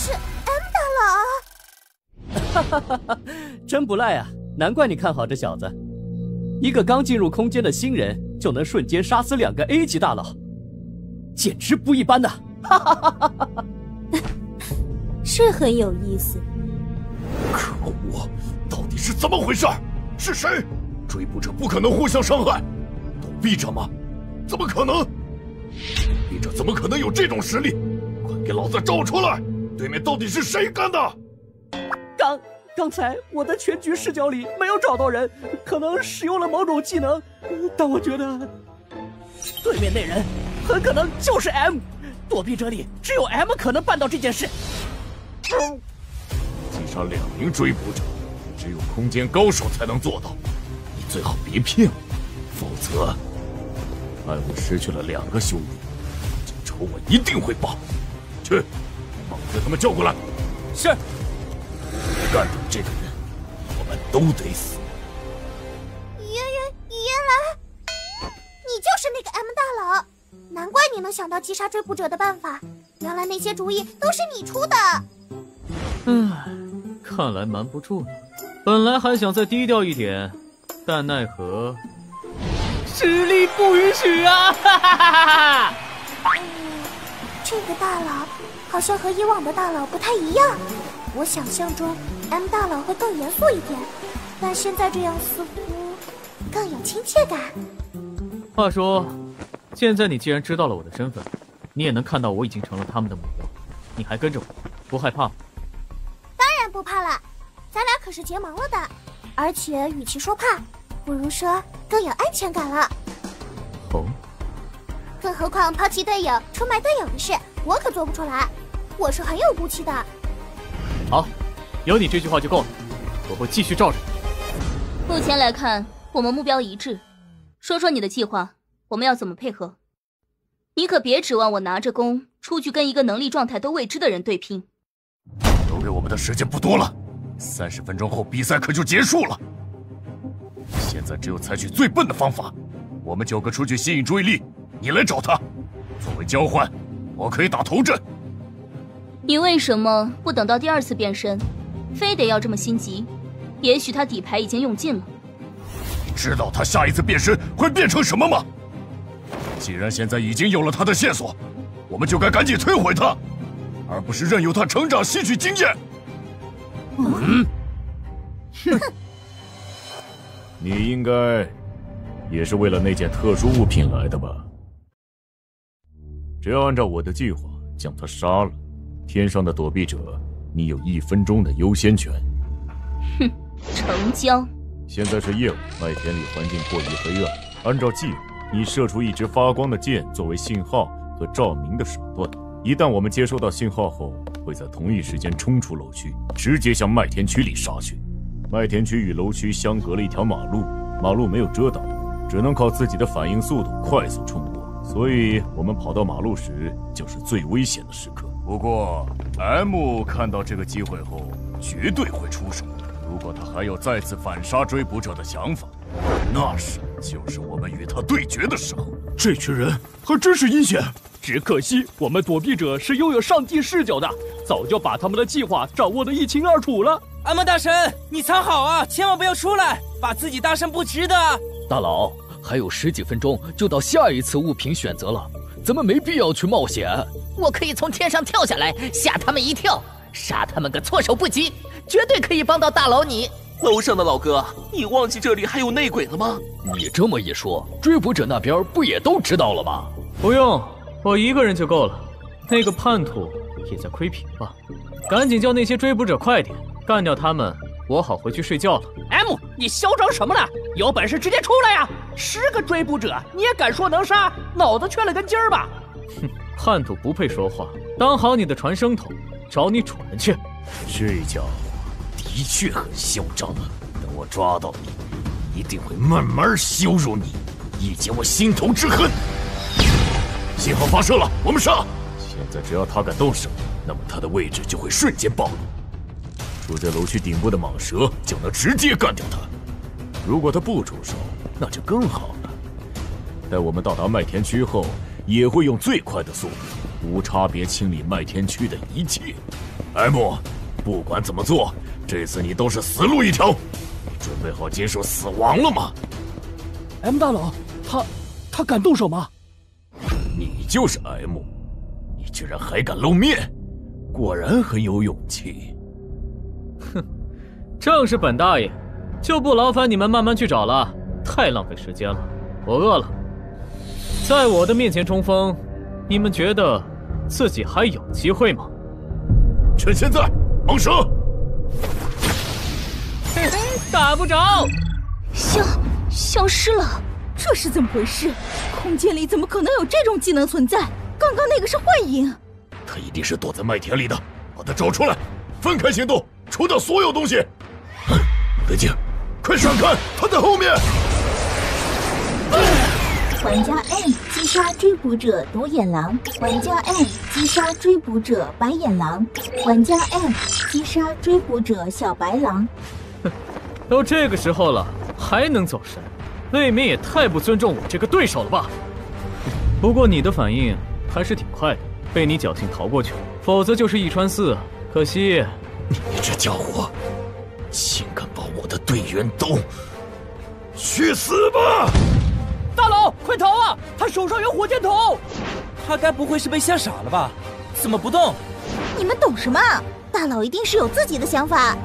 M 大佬。 哈哈哈！真不赖啊，难怪你看好这小子。一个刚进入空间的新人就能瞬间杀死2个 A 级大佬，简直不一般呐！哈哈哈哈哈！ 是很有意思。 可恶，到底是怎么回事？是谁？追捕者不可能互相伤害，躲避者吗？怎么可能？躲避者怎么可能有这种实力？快给老子找出来！对面到底是谁干的？ 刚才我的全局视角里没有找到人，可能使用了某种技能，但我觉得对面那人很可能就是 M。躲避者里只有 M 可能办到这件事。 击杀2名追捕者，只有空间高手才能做到。你最好别骗我，否则艾文失去了2个兄弟，这仇我一定会报。去，把他们叫过来。 是。 干掉这个人，我们都得死。 你能想到击杀追捕者的办法，原来那些主意都是你出的。 看来瞒不住了。本来还想再低调一点，但奈何实力不允许啊！哈哈哈哈！ 这个大佬好像和以往的大佬不太一样。我想象中 M 大佬会更严肃一点，但现在这样似乎更有亲切感。 话说，现在你既然知道了我的身份，你也能看到我已经成了他们的目标，你还跟着我，不害怕吗？ 当然不怕了，咱俩可是结盟了的，而且与其说怕，不如说更有安全感了。 哦。 更何况抛弃队友、出卖队友的事，我可做不出来。我是很有骨气的。 好，有你这句话就够了，我会继续罩着你。 目前来看，我们目标一致。说说你的计划，我们要怎么配合？你可别指望我拿着弓出去跟一个能力状态都未知的人对拼。 留给我们的时间不多了，30分钟后比赛可就结束了。现在只有采取最笨的方法，我们9个出去吸引注意力，你来找他。作为交换，我可以打头阵。 你为什么不等到第2次变身，非得要这么心急？也许他底牌已经用尽了。 你知道他下一次变身会变成什么吗？既然现在已经有了他的线索，我们就该赶紧摧毁他，而不是任由他成长吸取经验。你应该也是为了那件特殊物品来的吧？只要按照我的计划将他杀了，天上的躲避者，你有1分钟的优先权。 哼，成交。 现在是夜晚，麦田里环境过于黑暗。按照计划，你射出一支发光的箭作为信号和照明的手段。一旦我们接收到信号后，会在同一时间冲出楼区，直接向麦田区里杀去。麦田区与楼区相隔了一条马路，马路没有遮挡，只能靠自己的反应速度快速冲过。所以我们跑到马路时，就是最危险的时刻。不过 M 看到这个机会后，绝对会出手。如果他还有再次反杀追捕者的想法，那时就是我们与他对决的时候。 这群人还真是阴险，只可惜我们躲避者是拥有上帝视角的，早就把他们的计划掌握得一清二楚了。 阿曼大神，你藏好啊，千万不要出来，把自己搭上不值的。 大佬，还有10几分钟就到下一次物品选择了，咱们没必要去冒险。 我可以从天上跳下来，吓他们一跳，杀他们个措手不及，绝对可以帮到大佬你。 楼上的老哥，你忘记这里还有内鬼了吗？ 你这么一说，追捕者那边不也都知道了吗？ 不用，我一个人就够了。那个叛徒也在窥屏吧？赶紧叫那些追捕者快点干掉他们，我好回去睡觉了。 M， 你嚣张什么呢？有本事直接出来呀！10个追捕者你也敢说能杀？脑子缺了根筋儿吧？ 哼，叛徒不配说话，当好你的传声筒，找你主人去。 这家伙的确很嚣张，等我抓到你，一定会慢慢羞辱你，以解我心头之恨。信号发射了，我们杀！现在只要他敢动手，那么他的位置就会瞬间暴露。住在楼区顶部的蟒蛇就能直接干掉他。如果他不出手，那就更好了。待我们到达麦田区后，也会用最快的速度，无差别清理麦田区的一切。M， 不管怎么做，这次你都是死路一条。你准备好接受死亡了吗 ？M 大佬，他敢动手吗？ 你就是 M， 你居然还敢露面，果然很有勇气。 哼，正是本大爷，就不劳烦你们慢慢去找了，太浪费时间了。我饿了，在我的面前冲锋，你们觉得自己还有机会吗？ 趁现在，蟒蛇！ 嘿嘿，打不着， 消失了， 这是怎么回事？空间里怎么可能有这种技能存在？刚刚那个是幻影， 他一定是躲在麦田里的，把他找出来，分开行动，除掉所有东西。不对劲，快闪开，他在后面！ 玩家 M 击杀追捕者独眼狼，玩家 M 击杀追捕者白眼狼，玩家 M 击杀追捕者小白狼。 都这个时候了，还能走神？未免也太不尊重我这个对手了吧！ 不过你的反应还是挺快的，被你侥幸逃过去了，否则就是一穿四。可惜， 你这家伙，竟敢把我的队员都……去死吧！ 大佬，快逃啊！他手上有火箭筒。他该不会是被吓傻了吧？怎么不动？ 你们懂什么？大佬一定是有自己的想法。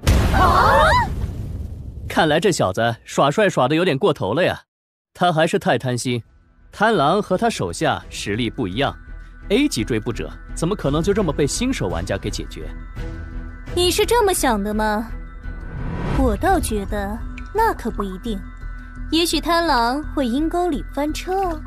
看来这小子耍帅耍得有点过头了呀。他还是太贪心。贪狼和他手下实力不一样，A 级追捕者怎么可能就这么被新手玩家给解决？ 你是这么想的吗？我倒觉得那可不一定，也许贪狼会阴沟里翻车哦。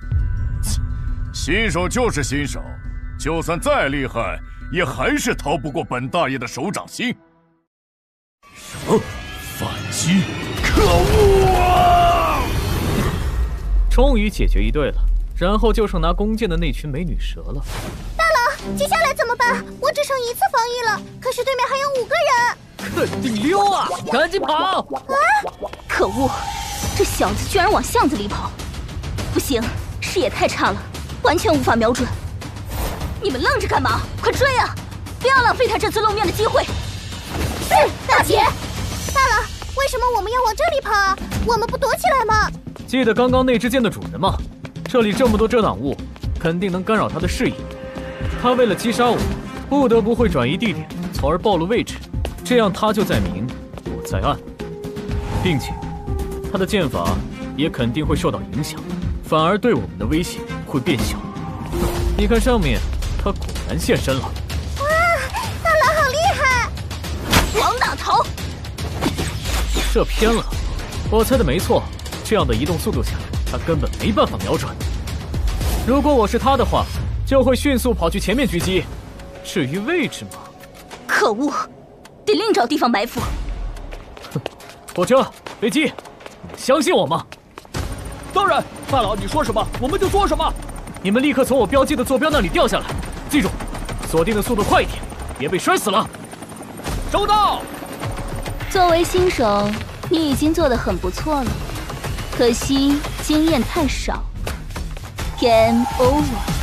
新手就是新手，就算再厉害，也还是逃不过本大爷的手掌心。什么反击？可恶啊！ 终于解决一队了，然后就剩拿弓箭的那群美女蛇了。 大佬，接下来怎么办？我只剩1次防御了，可是对面还有5个人。 肯定溜啊！赶紧跑！ 可恶，这小子居然往巷子里跑！不行，视野太差了，完全无法瞄准。你们愣着干嘛？快追啊！不要浪费他这次露面的机会。 是，大姐。大佬，为什么我们要往这里跑啊？我们不躲起来吗？ 记得刚刚那支箭的主人吗？这里这么多遮挡物，肯定能干扰他的视野。他为了击杀我，不得不会转移地点，从而暴露位置，这样他就在明，我在暗，并且他的剑法也肯定会受到影响，反而对我们的威胁会变小。你看上面，他果然现身了。 哇，大佬好厉害！ 往哪逃？ 射偏了，我猜的没错。这样的移动速度下，他根本没办法瞄准。如果我是他的话，就会迅速跑去前面狙击。至于位置嘛， 可恶，得另找地方埋伏。 哼，火车、飞机，你们相信我吗？ 当然，大佬，你说什么我们就做什么。 你们立刻从我标记的坐标那里掉下来，记住，锁定的速度快一点，别被摔死了。 收到。 作为新手，你已经做得很不错了。可惜经验太少 ，Game over。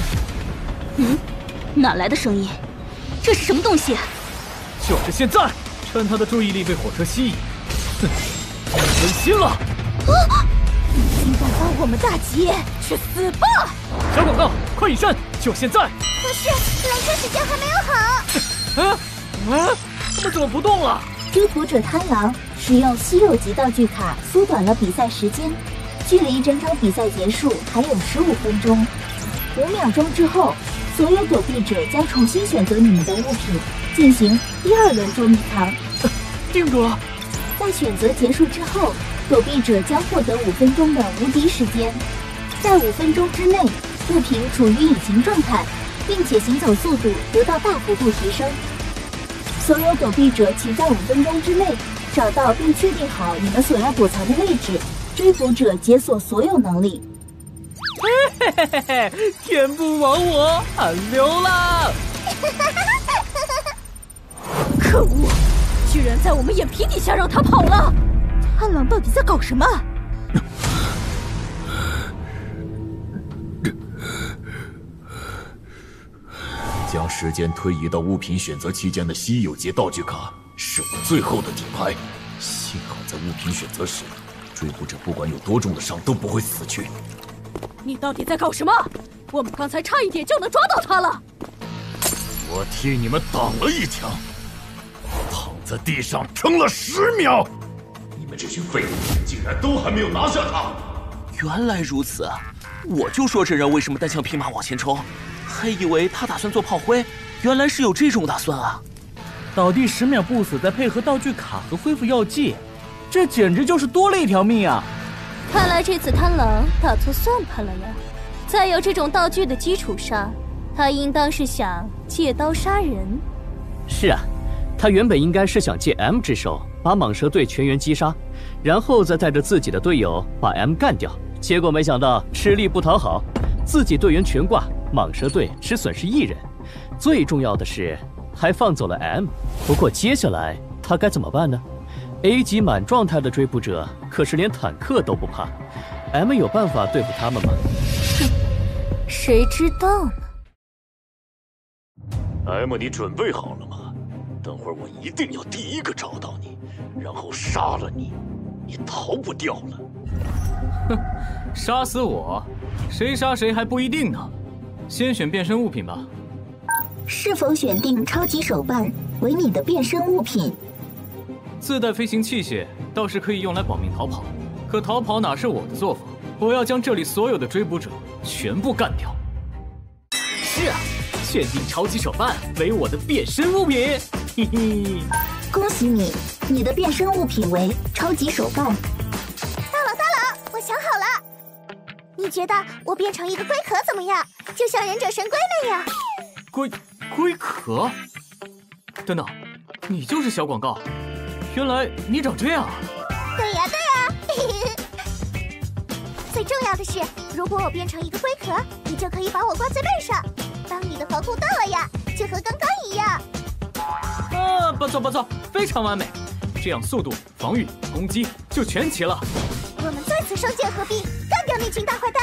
哪来的声音？这是什么东西？ 就是现在，趁他的注意力被火车吸引。哼，分心了。 你竟敢帮我们大姐，去死吧！ 小广告，快隐身，就现在！ 可是冷却时间还没有好。 他们怎么不动了？ 追捕者贪狼使用稀有级道具卡缩短了比赛时间，距离整场比赛结束还有15分钟。5秒钟之后，所有躲避者将重新选择你们的物品，进行第2轮捉迷藏。 定住了！ 在选择结束之后，躲避者将获得5分钟的无敌时间。在5分钟之内，物品处于隐形状态，并且行走速度得到大幅度提升。所有躲避者请在5分钟之内找到并确定好你们所要躲藏的位置。追捕者解锁所有能力。 嘿嘿嘿嘿，天不亡我，俺溜了！ 可恶，居然在我们眼皮底下让他跑了！贪狼到底在搞什么？ 将时间推移到物品选择期间的稀有级道具卡是我最后的底牌。幸好在物品选择时，追捕者不管有多重的伤都不会死去。 你到底在搞什么？我们刚才差一点就能抓到他了。 我替你们挡了一枪，躺在地上撑了10秒。你们这群废物竟然都还没有拿下他！ 原来如此，我就说这人为什么单枪匹马往前冲，还以为他打算做炮灰，原来是有这种打算啊！ 倒地10秒不死，再配合道具卡和恢复药剂，这简直就是多了一条命啊！ 看来这次贪狼打错算盘了呀。在有这种道具的基础上，他应当是想借刀杀人。 是啊，他原本应该是想借 M 之手把蟒蛇队全员击杀，然后再带着自己的队友把 M 干掉。结果没想到吃力不讨好，自己队员全挂，蟒蛇队只损失1人。最重要的是还放走了 M。不过接下来他该怎么办呢？ A 级满状态的追捕者可是连坦克都不怕， M 有办法对付他们吗？ 谁知道呢 ？M， 你准备好了吗？等会儿我一定要第一个找到你，然后杀了你，你逃不掉了。 哼，杀死我，谁杀谁还不一定呢。先选变身物品吧。 是否选定超级手办为你的变身物品？ 自带飞行器械倒是可以用来保命逃跑，可逃跑哪是我的作风？我要将这里所有的追捕者全部干掉。是啊，选定超级手办为我的变身物品。嘿嘿， 恭喜你，你的变身物品为超级手办。 大佬，我想好了。你觉得我变成一个龟壳怎么样？就像忍者神龟那样。 龟壳？等等，你就是小广告。原来你长这样啊！ 对呀。最重要的是，如果我变成一个龟壳，你就可以把我挂在背上，当你的防护盾了呀，就和刚刚一样。 啊，不错，非常完美。这样速度、防御、攻击就全齐了。 我们再次双剑合璧，干掉那群大坏蛋！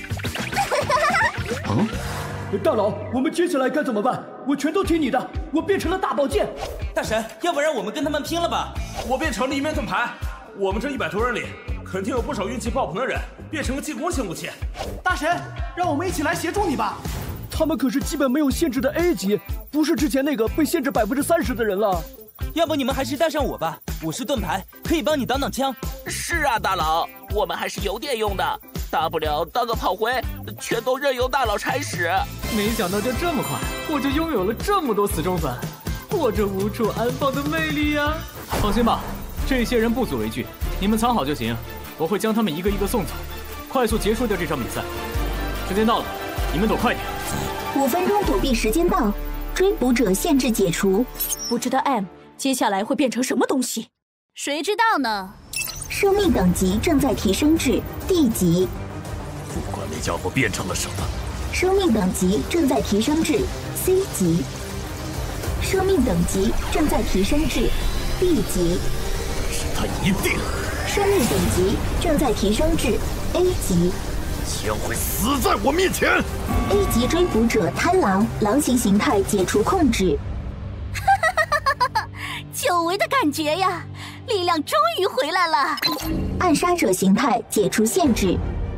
大佬，我们接下来该怎么办？我全都听你的，我变成了大宝剑。 大神，要不然我们跟他们拼了吧？ 我变成了一面盾牌，我们这100多人里，肯定有不少运气爆棚的人变成了进攻性武器。 大神，让我们一起来协助你吧。他们可是基本没有限制的 A 级，不是之前那个被限制30%的人了。 要不你们还是带上我吧，我是盾牌，可以帮你挡挡枪。 是啊，大佬，我们还是有点用的，大不了当个炮灰，全都任由大佬差使。 没想到就这么快，我就拥有了这么多死忠粉，我这无处安放的魅力呀！放心吧，这些人不足为惧，你们藏好就行，我会将他们一个一个送走，快速结束掉这场比赛。时间到了，你们躲快点。 5分钟躲避时间到，追捕者限制解除。 不知道 M 接下来会变成什么东西？ 谁知道呢？ 生命等级正在提升至 D 级。 不管那家伙变成了什么， 生命等级正在提升至 C 级。生命等级正在提升至 B 级。 是他一定。 生命等级正在提升至 A 级。 将会死在我面前。 A 级追捕者贪狼狼形形态解除控制。 久违的感觉呀，力量终于回来了。 暗杀者形态解除限制。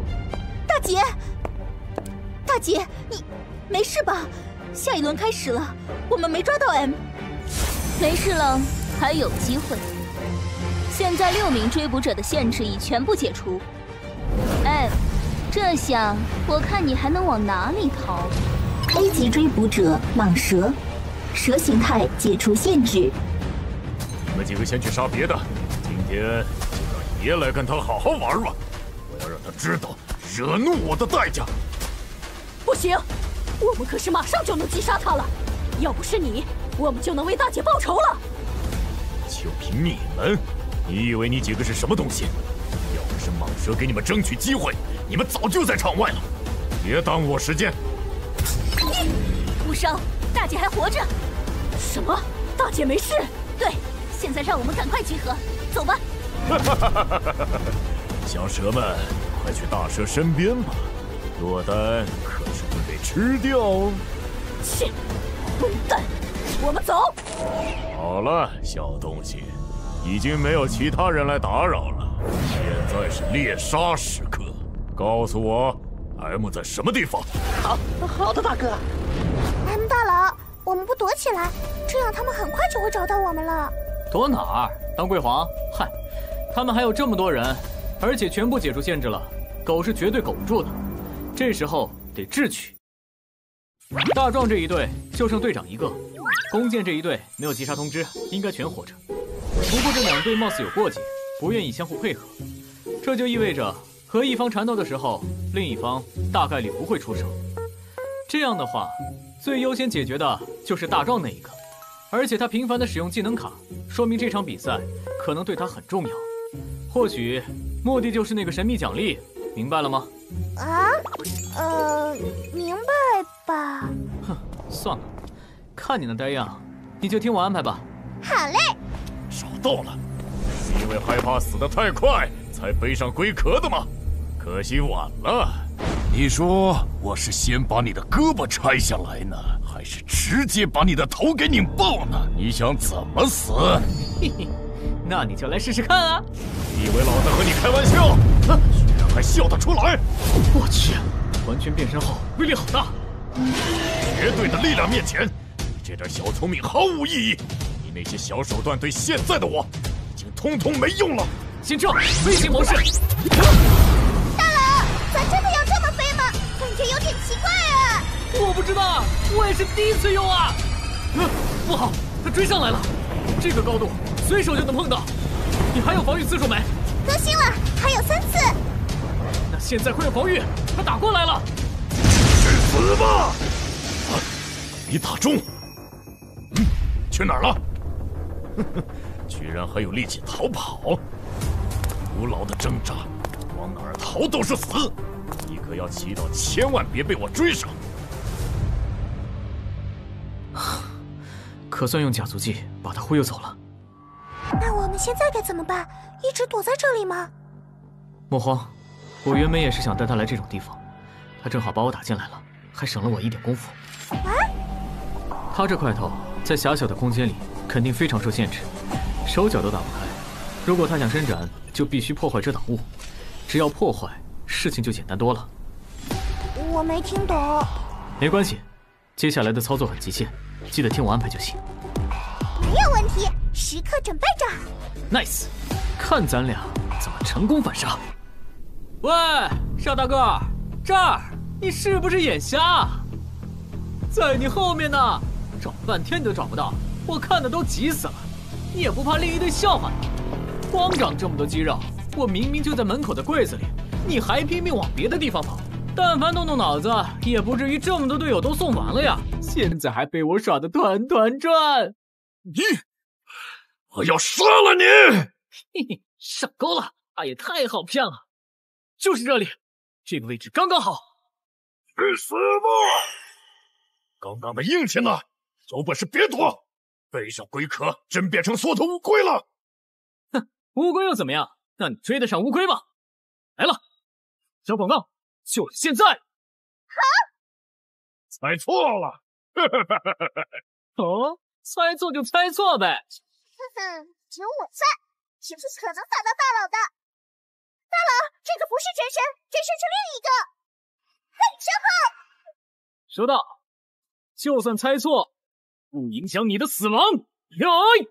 大姐，你没事吧？下一轮开始了，我们没抓到 M。 没事了，还有机会。现在6名追捕者的限制已全部解除。M，这下我看你还能往哪里逃？ A 级追捕者蟒蛇，蛇形态解除限制。 你们几个先去杀别的，今天就让爷来跟他好好玩玩。我要让他知道惹怒我的代价。 不行，我们可是马上就能击杀他了。要不是你，我们就能为大姐报仇了。 就凭你们，你以为你几个是什么东西？要不是蟒蛇给你们争取机会，你们早就在场外了。别耽误我时间。 无伤，大姐还活着。什么？大姐没事？ 对，现在让我们赶快集合，走吧。 小蛇们，快去大蛇身边吧，落单可是会被吃掉哦。 切，混蛋！我们走。 好了，小东西，已经没有其他人来打扰了，现在是猎杀时刻。告诉我 ，M 在什么地方？ 好的，大哥。M 大佬，我们不躲起来，这样他们很快就会找到我们了。 躲哪儿？当贵皇？嗨，他们还有这么多人，而且全部解除限制了，狗是绝对苟不住的。这时候得智取。大壮这一队就剩队长一个，弓箭这一队没有击杀通知，应该全活着。不过这两队貌似有过节，不愿意相互配合，这就意味着和一方缠斗的时候，另一方大概率不会出手。这样的话，最优先解决的就是大壮那一个，而且他频繁的使用技能卡，说明这场比赛可能对他很重要。或许目的就是那个神秘奖励，明白了吗？ 明白吧。 哼，算了，看你那呆样，你就听我安排吧。 好嘞。 少逗了，是因为害怕死得太快才背上龟壳的吗？可惜晚了， 你说我是先把你的胳膊拆下来呢，还是直接把你的头给拧爆呢？你想怎么死？ 嘿嘿，那你就来试试看啊！ 以为老子和你开玩笑？居然还笑得出来！ 我去，完全变身后威力好大！ 绝对的力量面前，你这点小聪明毫无意义。你那些小手段对现在的我已经通通没用了。 先撤，飞行模式。 大佬，咱真的要这么飞吗？感觉有点奇怪啊。 我不知道，我也是第一次用啊。不好，他追上来了，这个高度随手就能碰到。你还有防御次数没？ 更新了，还有3次。 那现在快有防御，他打过来了。 去死吧！没打中。去哪儿了？居然还有力气逃跑！徒劳的挣扎，往哪儿逃都是死。你可要祈祷千万别被我追上。 可算用假足迹把他忽悠走了。 那我们现在该怎么办？一直躲在这里吗？ 莫慌，我原本也是想带他来这种地方，他正好把我打进来了，还省了我一点功夫。他这块头在狭小的空间里肯定非常受限制，手脚都打不开。如果他想伸展，就必须破坏遮挡物。只要破坏，事情就简单多了。 我没听懂。 没关系，接下来的操作很极限，记得听我安排就行。 没有问题，时刻准备着。 Nice， 看咱俩怎么成功反杀。喂，邵大个，这儿，你是不是眼瞎？在你后面呢，找半天都找不到，我看的都急死了。你也不怕另一队笑话你？光长这么多肌肉，我明明就在门口的柜子里，你还拼命往别的地方跑。但凡动动脑子，也不至于这么多队友都送完了呀。现在还被我耍得团团转。 你，我要杀了你！ 嘿嘿，上钩了，他也太好骗了。就是这里，这个位置刚刚好。 去死吧！刚刚的硬气呢？有本事别躲！背上龟壳，真变成缩头乌龟了。 哼，乌龟又怎么样？那你追得上乌龟吗？来了，小广告，就是现在！ 好， 猜错了。 哦，猜错就猜错呗。 只有我猜，是不是可能打到大佬的？大佬，这个不是真身，真身是另一个。嘿，身后。 收到，就算猜错，不影响你的死亡。来！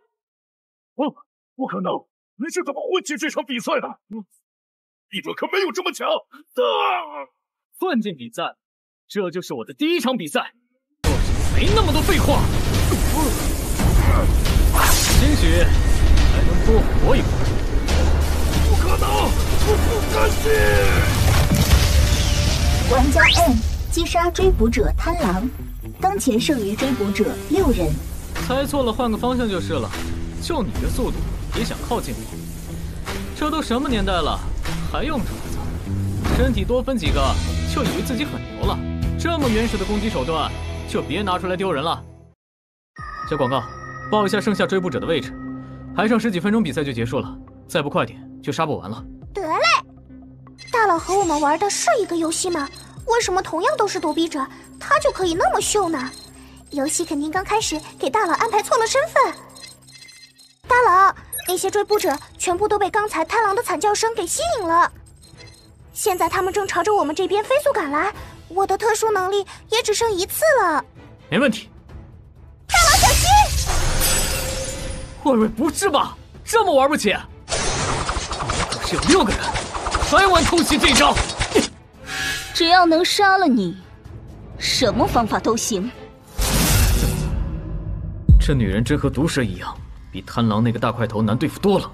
不可能！你是怎么混进这场比赛的？一准可没有这么强的。 混进比赛，这就是我的第一场比赛。要是没那么多废话，兴许还能多活一会儿。 不可能！我不甘心！ 玩家 M 击杀追捕者贪狼，当前剩余追捕者6人。 猜错了，换个方向就是了。就你这速度，也想靠近我？这都什么年代了，还用爪子？身体多分几个，就以为自己很牛了。这么原始的攻击手段，就别拿出来丢人了。小广告，报一下剩下追捕者的位置。还剩10几分钟，比赛就结束了，再不快点就杀不完了。 得嘞，大佬和我们玩的是一个游戏吗？为什么同样都是躲避者，他就可以那么秀呢？游戏肯定刚开始给大佬安排错了身份。大佬，那些追捕者全部都被刚才贪狼的惨叫声给吸引了，现在他们正朝着我们这边飞速赶来，我的特殊能力也只剩1次了。 没问题。 大佬小心！ 喂，不是吧？这么玩不起？我可是有6个人，还玩偷袭这一招？ 只要能杀了你，什么方法都行。 这女人真和毒蛇一样，比贪狼那个大块头难对付多了。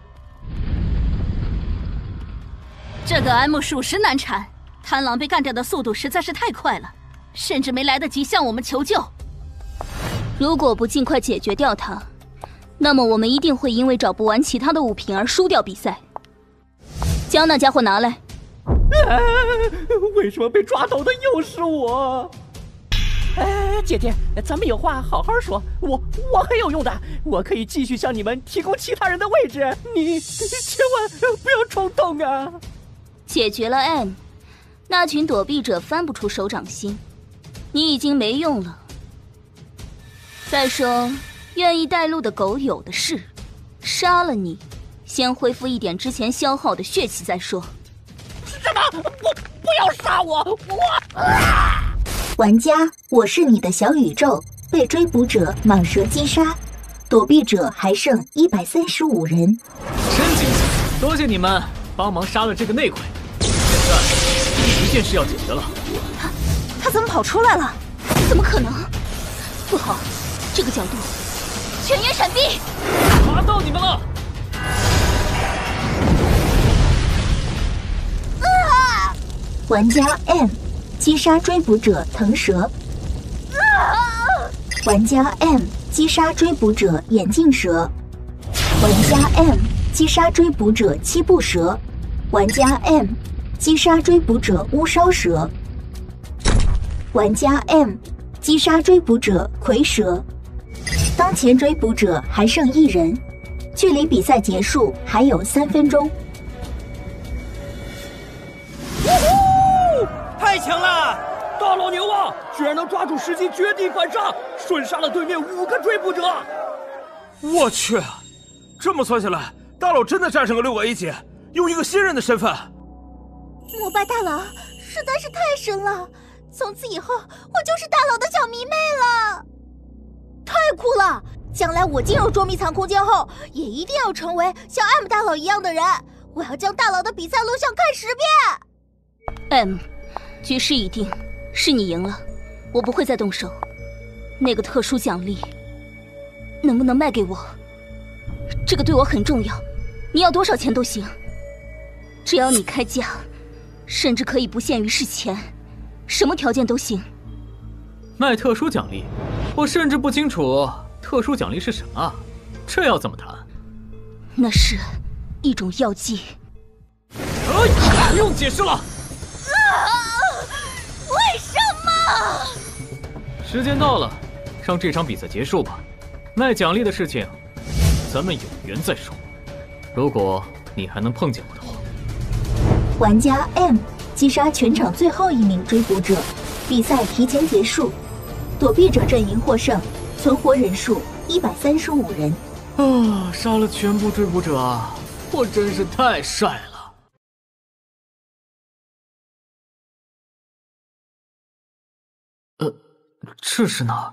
这个 M 属实难缠，贪狼被干掉的速度实在是太快了，甚至没来得及向我们求救。 如果不尽快解决掉它，那么我们一定会因为找不完其他的物品而输掉比赛。将那家伙拿来。 为什么被抓走的又是我？姐姐，咱们有话好好说，我很有用的，我可以继续向你们提供其他人的位置，你千万不要冲动啊！ 解决了 M， 那群躲避者翻不出手掌心，你已经没用了。再说，愿意带路的狗有的是，杀了你，先恢复一点之前消耗的血气再说。 什么？不要杀我！ 玩家，我是你的小宇宙被追捕者蟒蛇击杀，躲避者还剩135人。 真惊喜！多谢你们帮忙杀了这个内鬼。现在一件事要解决了。 他怎么跑出来了？ 怎么可能？不好，这个角度，全员闪避！ 抓到你们了！ 玩家 M 击杀追捕者腾蛇。玩家 M 击杀追捕者眼镜蛇。玩家 M 击杀追捕者七步蛇。玩家 M 击杀追捕者乌梢蛇。玩家 M 击杀追捕者蝰蛇。当前追捕者还剩1人，距离比赛结束还有3分钟。 太强了！大老牛啊，居然能抓住时机绝地反杀，瞬杀了对面5个追捕者。 我去，这么算下来，大佬真的战胜了6个 A 级，用一个新人的身份。 膜拜大佬实在是太神了，从此以后我就是大佬的小迷妹了。 太酷了！将来我进入捉迷藏空间后，也一定要成为像 M 大佬一样的人。我要将大佬的比赛录像看10遍。 M， 局势已定，是你赢了，我不会再动手。那个特殊奖励，能不能卖给我？这个对我很重要，你要多少钱都行，只要你开价，甚至可以不限于是钱，什么条件都行。 卖特殊奖励？我甚至不清楚特殊奖励是什么，这要怎么谈？ 那是一种药剂。 不用解释了。 为什么？ 时间到了，让这场比赛结束吧。卖奖励的事情，咱们有缘再说。如果你还能碰见我的话。 玩家 M 击杀全场最后1名追捕者，比赛提前结束，躲避者阵营获胜，存活人数135人。 啊，杀了全部追捕者啊！我真是太帅了。这是哪？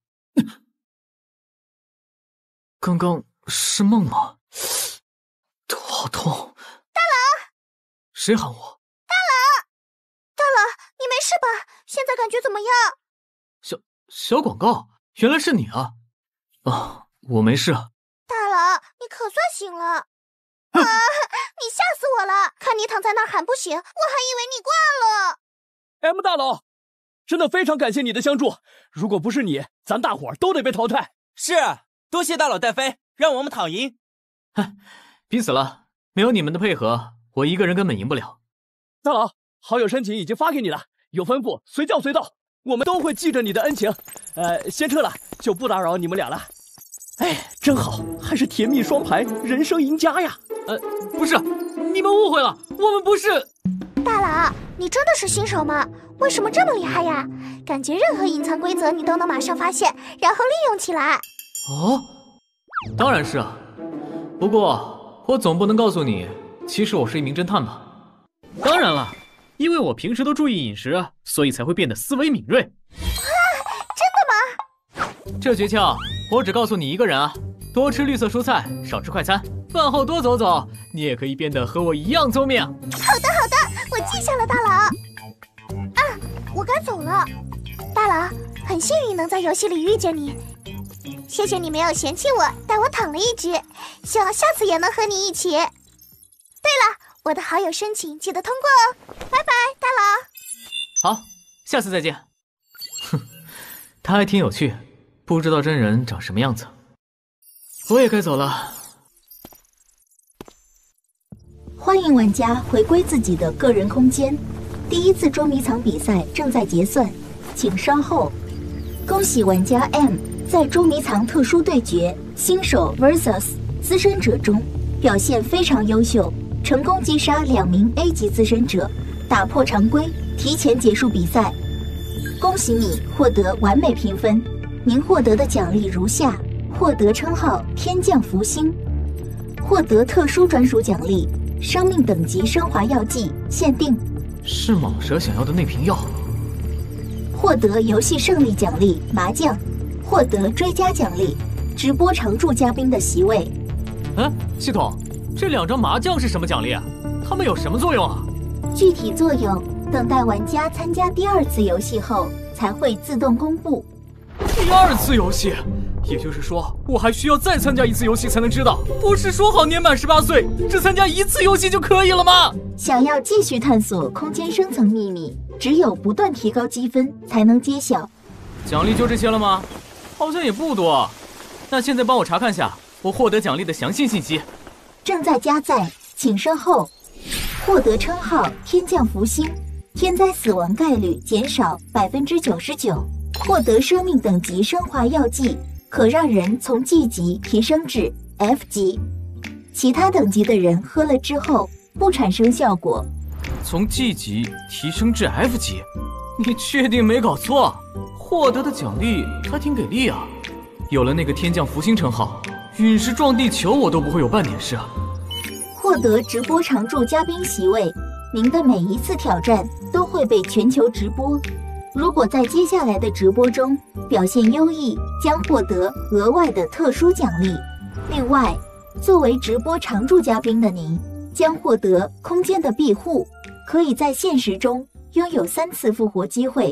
刚刚是梦吗？头好痛！ 大佬， 谁喊我？ 大佬，你没事吧？现在感觉怎么样？ 小广告，原来是你啊！啊，我没事。 大佬，你可算醒了！啊，你吓死我了！看你躺在那儿喊不醒，我还以为你挂了。 M 大佬。真的非常感谢你的相助，如果不是你，咱大伙儿都得被淘汰。 是，多谢大佬带飞，让我们躺赢。 逼死了，没有你们的配合，我一个人根本赢不了。 大佬，好友申请已经发给你了，有吩咐随叫随到，我们都会记着你的恩情。先撤了，就不打扰你们俩了。哎，真好，还是甜蜜双排，人生赢家呀。 不是，你们误会了，我们不是。 大佬，你真的是新手吗？为什么这么厉害呀？感觉任何隐藏规则你都能马上发现，然后利用起来。 哦，当然是啊。不过我总不能告诉你，其实我是一名侦探吧？当然了，因为我平时都注意饮食，所以才会变得思维敏锐。 真的吗？ 这诀窍我只告诉你一个人啊，多吃绿色蔬菜，少吃快餐，饭后多走走，你也可以变得和我一样聪明。 好的，我记下了，大佬。啊，我该走了。大佬，很幸运能在游戏里遇见你，谢谢你没有嫌弃我，带我躺了一局，希望下次也能和你一起。对了，我的好友申请记得通过哦，拜拜，大佬。 好，下次再见。哼，他还挺有趣，不知道真人长什么样子。我也该走了。 欢迎玩家回归自己的个人空间。第1次捉迷藏比赛正在结算，请稍后。恭喜玩家 M 在捉迷藏特殊对决新手 vs 资深者中表现非常优秀，成功击杀2名 A 级资深者， 打破常规，提前结束比赛。恭喜你获得完美评分，您获得的奖励如下：获得称号天降福星，获得特殊专属奖励生命等级升华药剂限定， 是蟒蛇想要的那瓶药。 获得游戏胜利奖励麻将，获得追加奖励直播常驻嘉宾的席位。 系统，这2张麻将是什么奖励啊？它们有什么作用啊？ 具体作用等待玩家参加第2次游戏后才会自动公布。 第2次游戏，也就是说我还需要再参加1次游戏才能知道？不是说好年满18岁只参加1次游戏就可以了吗？ 想要继续探索空间深层秘密，只有不断提高积分才能揭晓。 奖励就这些了吗？好像也不多。那现在帮我查看下我获得奖励的详细信息。 正在加载，请稍后。获得称号天降福星，天灾死亡概率减少99%，获得生命等级升华药剂，可让人从 G 级提升至 F 级，其他等级的人喝了之后不产生效果。 从 G 级提升至 F 级，你确定没搞错？获得的奖励还挺给力啊！有了那个天降福星称号，陨石撞地球我都不会有半点事啊！ 获得直播常驻嘉宾席位，您的每一次挑战都会被全球直播。如果在接下来的直播中表现优异，将获得额外的特殊奖励。另外，作为直播常驻嘉宾的您，将获得空间的庇护，可以在现实中拥有3次复活机会。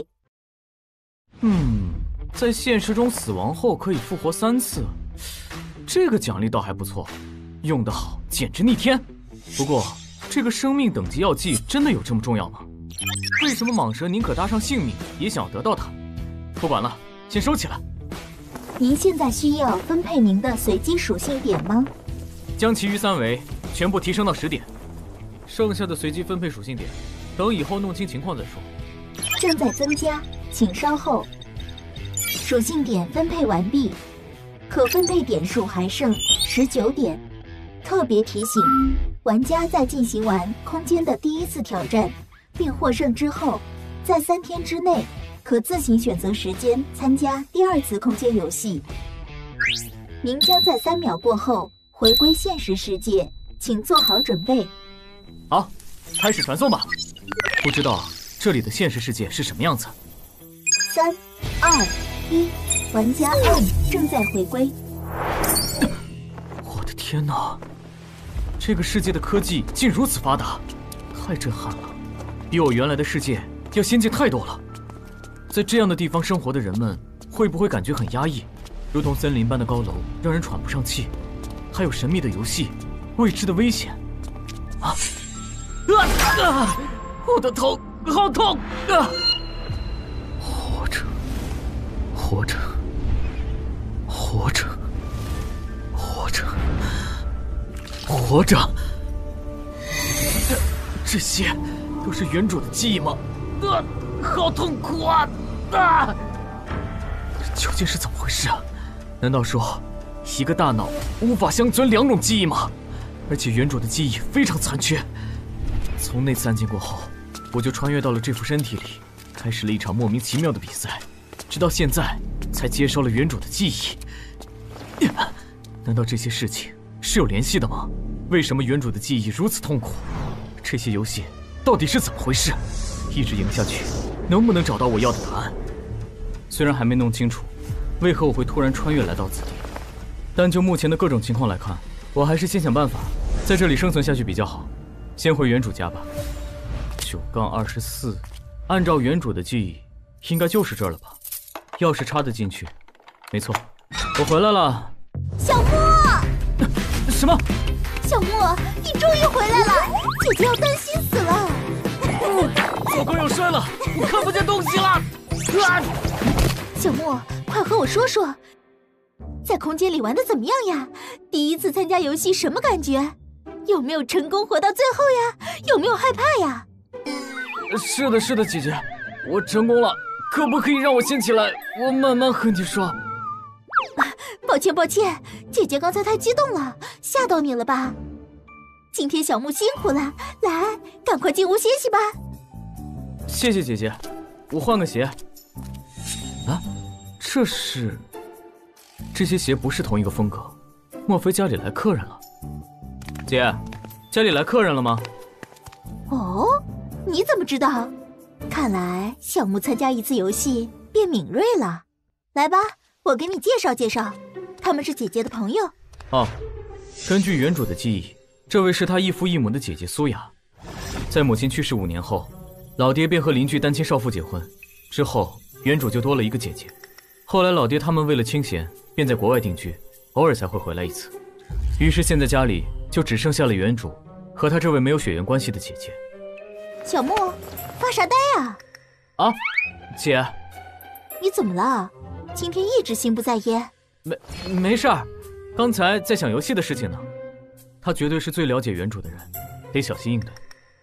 在现实中死亡后可以复活3次，这个奖励倒还不错，用得好简直逆天。不过，这个生命等级药剂真的有这么重要吗？为什么蟒蛇宁可搭上性命也想要得到它？不管了，先收起来。 您现在需要分配您的随机属性点吗？ 将其余3维全部提升到10点，剩下的随机分配属性点，等以后弄清情况再说。 正在增加，请稍后。属性点分配完毕，可分配点数还剩19点。特别提醒，玩家在进行完空间的第1次挑战并获胜之后，在3天之内可自行选择时间参加第2次空间游戏。您将在3秒过后回归现实世界，请做好准备。 好，开始传送吧。不知道这里的现实世界是什么样子。 3、2、1，玩家M正在回归。 我的天哪！这个世界的科技竟如此发达，太震撼了，比我原来的世界要先进太多了。在这样的地方生活的人们，会不会感觉很压抑？如同森林般的高楼，让人喘不上气；还有神秘的游戏，未知的危险。我的头好痛啊！活着，活着，活着，活着，活着。这些都是原主的记忆吗？好痛苦啊！究竟是怎么回事啊？难道说一个大脑无法相存2种记忆吗？而且原主的记忆非常残缺。从那次案件过后，我就穿越到了这副身体里，开始了一场莫名其妙的比赛，直到现在才接收了原主的记忆。难道这些事情是有联系的吗？为什么原主的记忆如此痛苦？这些游戏到底是怎么回事？一直赢下去，能不能找到我要的答案？虽然还没弄清楚为何我会突然穿越来到此地，但就目前的各种情况来看，我还是先想办法在这里生存下去比较好。先回原主家吧。9-24，按照原主的记忆，应该就是这儿了吧？钥匙插得进去，没错，我回来了。 小莫， 什么？ 小莫，你终于回来了，姐姐要担心死了。 糟糕，要摔了，我看不见东西了。 小莫，快和我说说，在空间里玩的怎么样呀？第1次参加游戏什么感觉？有没有成功活到最后呀？有没有害怕呀？ 是的，是的，姐姐，我成功了。可不可以让我先起来？我慢慢和你说。 抱歉，抱歉，姐姐刚才太激动了，吓到你了吧？今天小木辛苦了，来，赶快进屋歇息吧。 谢谢姐姐，我换个鞋。啊，这些鞋不是同一个风格，莫非家里来客人了？姐，家里来客人了吗？ 哦，你怎么知道？看来小木参加一次游戏变敏锐了。来吧，我给你介绍介绍，他们是姐姐的朋友。 哦，根据原主的记忆，这位是他异父异母的姐姐苏雅。在母亲去世5年后，老爹便和邻居单亲少妇结婚，之后原主就多了一个姐姐。后来老爹他们为了清闲，便在国外定居，偶尔才会回来一次。于是现在家里就只剩下了原主和他这位没有血缘关系的姐姐。 小木，发啥呆啊？ 啊，姐， 你怎么了？今天一直心不在焉。 没事儿，刚才在想游戏的事情呢。他绝对是最了解原主的人，得小心应对。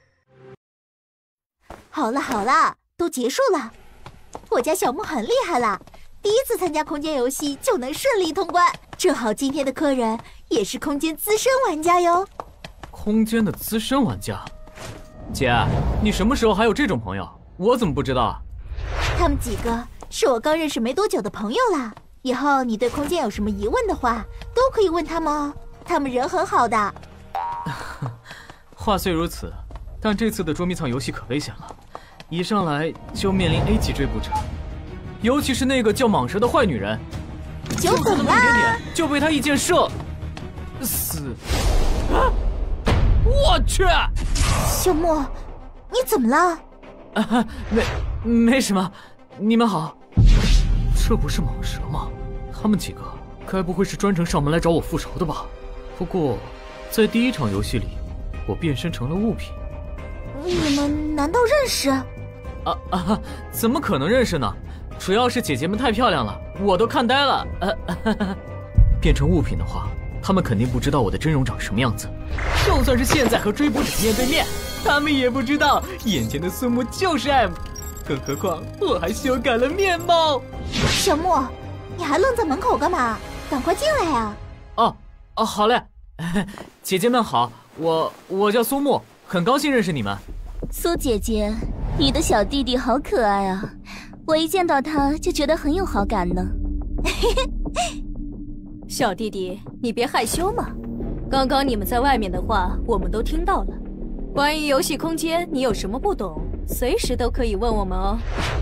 好了好了，都结束了。我家小木很厉害了，第一次参加空间游戏就能顺利通关。正好今天的客人也是空间资深玩家哟。 空间的资深玩家？姐，你什么时候还有这种朋友？我怎么不知道啊？ 他们几个是我刚认识没多久的朋友啦。以后你对空间有什么疑问的话，都可以问他们哦。他们人很好的。 话虽如此，但这次的捉迷藏游戏可危险了，一上来就面临 A 级追捕者，尤其是那个叫蟒蛇的坏女人， 就差那么一点点就被她一箭射死。啊！我去！ 小木，你怎么了？ 啊，没什么。你们好。这不是蟒蛇吗？他们几个该不会是专程上门来找我复仇的吧？不过，在第一场游戏里，我变身成了物品。 你们难道认识？ 怎么可能认识呢？主要是姐姐们太漂亮了，我都看呆了。变成物品的话，他们肯定不知道我的真容长什么样子。就算是现在和追捕者面对面，他们也不知道眼前的苏木就是 M。更何况我还修改了面貌。 小木，你还愣在门口干嘛？赶快进来呀！ 好嘞。姐姐们好，我叫苏木，很高兴认识你们。 苏姐姐，你的小弟弟好可爱啊，我一见到他就觉得很有好感呢。 小弟弟，你别害羞嘛。刚刚你们在外面的话，我们都听到了。关于游戏空间，你有什么不懂，随时都可以问我们哦。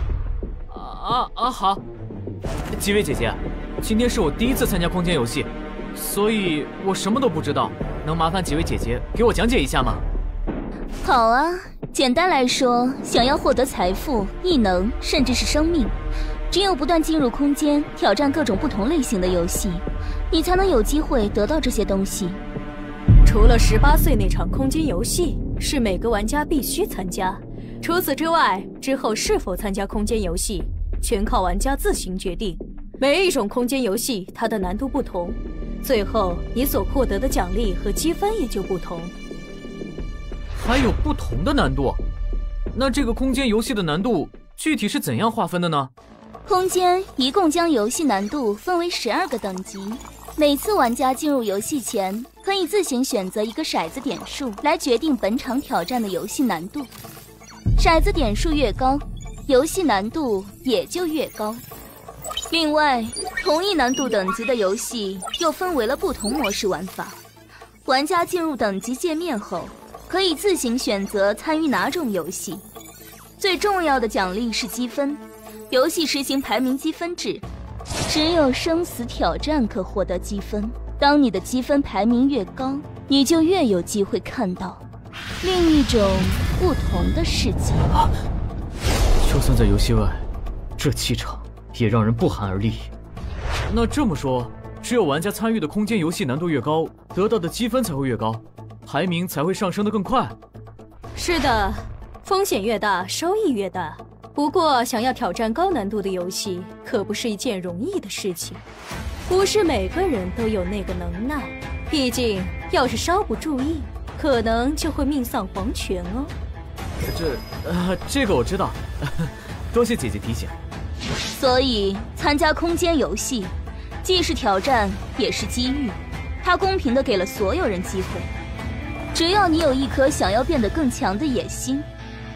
好。几位姐姐，今天是我第一次参加空间游戏，所以我什么都不知道，能麻烦几位姐姐给我讲解一下吗？ 好啊，简单来说，想要获得财富、异能，甚至是生命，只有不断进入空间，挑战各种不同类型的游戏，你才能有机会得到这些东西。 除了18岁那场空间游戏是每个玩家必须参加，除此之外，之后是否参加空间游戏，全靠玩家自行决定。每一种空间游戏它的难度不同，最后你所获得的奖励和积分也就不同。 还有不同的难度？那这个空间游戏的难度具体是怎样划分的呢？ 空间一共将游戏难度分为12个等级，每次玩家进入游戏前，可以自行选择一个骰子点数来决定本场挑战的游戏难度。骰子点数越高，游戏难度也就越高。另外，同一难度等级的游戏又分为了不同模式玩法。玩家进入等级界面后，可以自行选择参与哪种游戏。最重要的奖励是积分，游戏实行排名积分制，只有生死挑战可获得积分。当你的积分排名越高，你就越有机会看到另一种不同的世界。 就算在游戏外，这气场也让人不寒而栗。那这么说，只有玩家参与的空间游戏难度越高，得到的积分才会越高，排名才会上升得更快。 是的，风险越大，收益越大。不过，想要挑战高难度的游戏，可不是一件容易的事情。不是每个人都有那个能耐，毕竟要是稍不注意，可能就会命丧黄泉哦。 这个我知道，多谢姐姐提醒。 所以参加空间游戏，既是挑战，也是机遇。它公平地给了所有人机会。只要你有一颗想要变得更强的野心，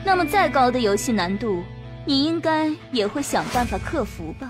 那么再高的游戏难度，你应该也会想办法克服吧？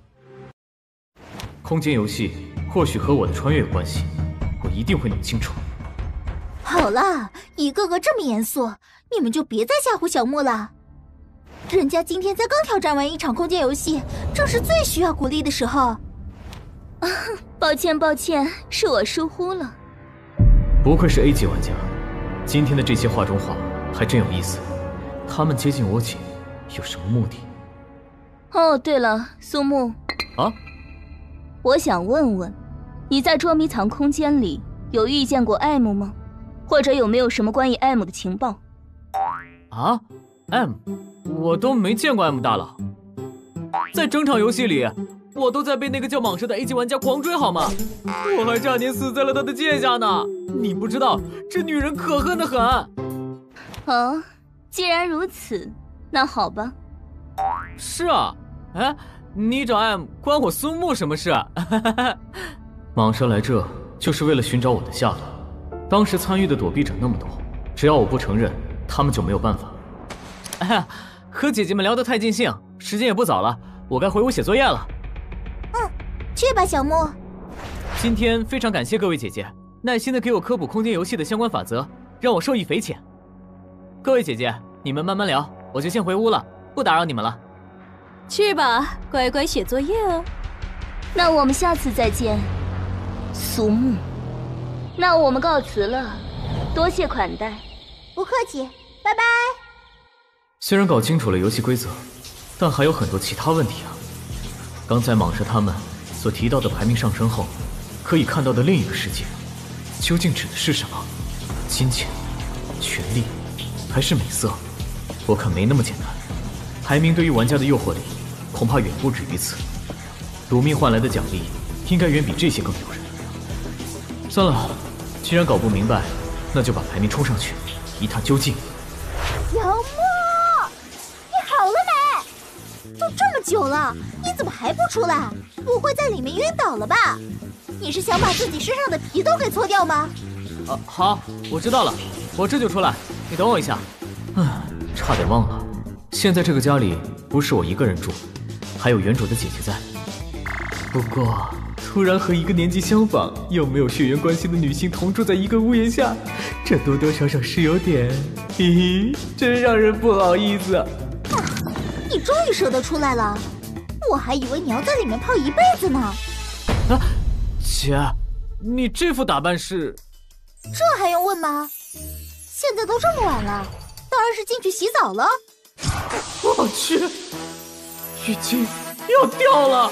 空间游戏或许和我的穿越有关系，我一定会弄清楚。 好了，一个个这么严肃，你们就别再吓唬小木了。人家今天才刚挑战完一场空间游戏，正是最需要鼓励的时候。 抱歉，是我疏忽了。 不愧是 A 级玩家，今天的这些画中画还真有意思。他们接近我姐有什么目的？ 哦，对了，苏木啊， 我想问问，你在捉迷藏空间里有遇见过 M 吗？或者有没有什么关于 M 的情报？ 啊 ，M， 我都没见过 M 大佬。在整场游戏里，我都在被那个叫蟒蛇的 A 级玩家狂追，好吗？我还差点死在了他的剑下呢。你不知道，这女人可恨得很。 哦，既然如此，那好吧。 是啊，哎，你找 M 关我苏木什么事？蟒蛇来这就是为了寻找我的下落。当时参与的躲避者那么多，只要我不承认，他们就没有办法。哎呀，和姐姐们聊得太尽兴，时间也不早了，我该回屋写作业了。 去吧，小木。 今天非常感谢各位姐姐，耐心的给我科普空间游戏的相关法则，让我受益匪浅。各位姐姐，你们慢慢聊，我就先回屋了，不打扰你们了。 去吧，乖乖写作业哦。 那我们下次再见，苏木。那我们告辞了，多谢款待。 不客气，拜拜。 虽然搞清楚了游戏规则，但还有很多其他问题啊。刚才蟒蛇他们所提到的排名上升后可以看到的另一个世界，究竟指的是什么？金钱、权力，还是美色？我看没那么简单。排名对于玩家的诱惑力恐怕远不止于此，赌命换来的奖励应该远比这些更诱人。算了，既然搞不明白，那就把排名冲上去，一探究竟。 小木，你好了没？都这么久了，你怎么还不出来？不会在里面晕倒了吧？你是想把自己身上的皮都给搓掉吗？ 好，我知道了，我这就出来。你等我一下。差点忘了，现在这个家里不是我一个人住，还有原主的姐姐在。不过，突然和一个年纪相仿又没有血缘关系的女性同住在一个屋檐下，这多多少少是有点，真让人不好意思。 你终于舍得出来了，我还以为你要在里面泡一辈子呢。 姐，你这副打扮是？ 这还用问吗？现在都这么晚了，当然是进去洗澡了。 我去，浴巾要掉了。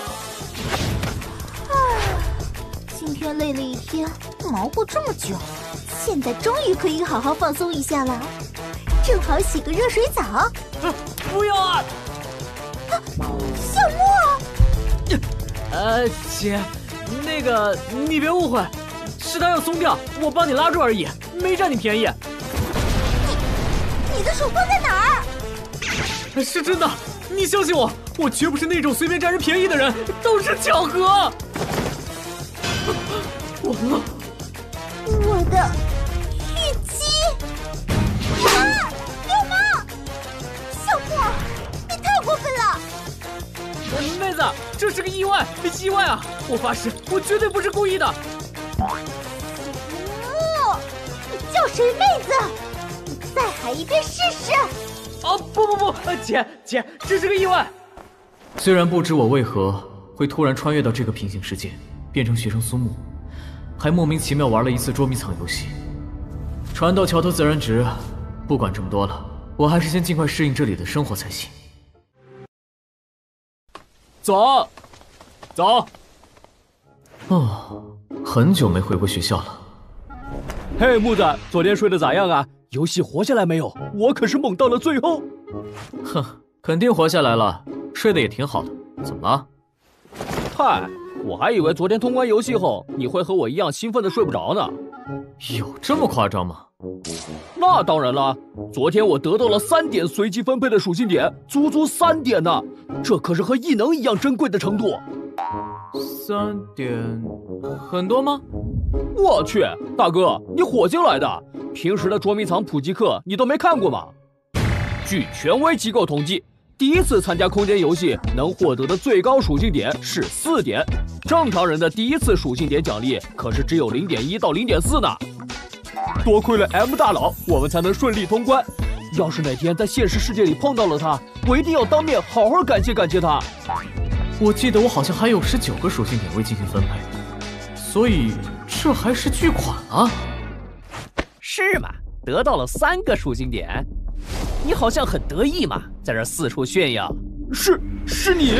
今天累了一天，忙活这么久，现在终于可以好好放松一下了，正好洗个热水澡。 不要啊！ 小木， 姐，那个你别误会，是他要松掉，我帮你拉住而已，没占你便宜。 你的手放在哪儿？是真的，你相信我，我绝不是那种随便占人便宜的人，都是巧合。完了， 我的浴巾！流氓！小莫，你太过分了！ 妹子，这是个意外啊！我发誓，我绝对不是故意的。 你叫谁妹子？你再喊一遍试试！ 不，姐，这是个意外。虽然不知我为何会突然穿越到这个平行世界，变成学生苏木，还莫名其妙玩了一次捉迷藏游戏。船到桥头自然直，不管这么多了，我还是先尽快适应这里的生活才行。走。很久没回过学校了。 嘿，木子，昨天睡得咋样啊？游戏活下来没有？我可是猛到了最后。 哼，肯定活下来了，睡得也挺好的。怎么了？ 嗨，我还以为昨天通关游戏后你会和我一样兴奋的睡不着呢。 有这么夸张吗？ 那当然了，昨天我得到了3点随机分配的属性点，足足3点呢，这可是和异能一样珍贵的程度。 3点，很多吗？ 我去，大哥，你火星来的？平时的捉迷藏普及课你都没看过吗？ 据权威机构统计，第一次参加空间游戏能获得的最高属性点是4点，正常人的第一次属性点奖励可是只有0.1到0.4呢。多亏了 M 大佬，我们才能顺利通关。要是哪天在现实世界里碰到了他，我一定要当面好好感谢感谢他。 我记得我好像还有19个属性点未进行分配，所以这还是巨款啊！ 是吗？得到了3个属性点，你好像很得意嘛，在这四处炫耀。 是你，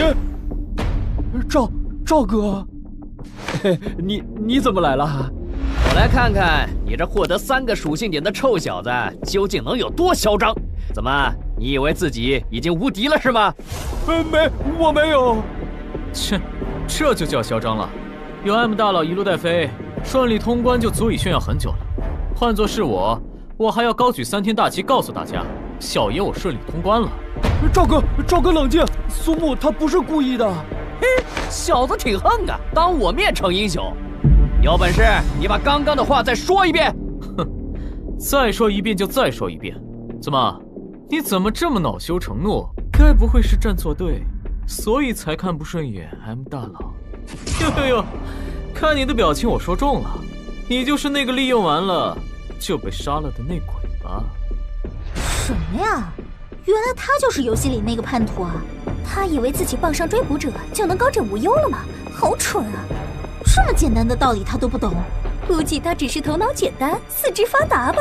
赵哥，你怎么来了？ 我来看看你这获得3个属性点的臭小子究竟能有多嚣张？怎么，你以为自己已经无敌了是吗？ 我没有。 切，这就叫嚣张了。有 M 大佬一路带飞，顺利通关就足以炫耀很久了。换作是我还要高举3天大旗告诉大家，小爷我顺利通关了。 赵哥冷静，苏木他不是故意的。 嘿，小子挺横啊，当我面逞英雄。有本事你把刚刚的话再说一遍。 哼，再说一遍就再说一遍。怎么，你怎么这么恼羞成怒？该不会是站错队，所以才看不顺眼 M 大佬？哟，看你的表情，我说中了，你就是那个利用完了就被杀了的内鬼吧？ 什么呀？原来他就是游戏里那个叛徒啊！他以为自己傍上追捕者就能高枕无忧了吗？好蠢啊！这么简单的道理他都不懂，估计他只是头脑简单、四肢发达吧。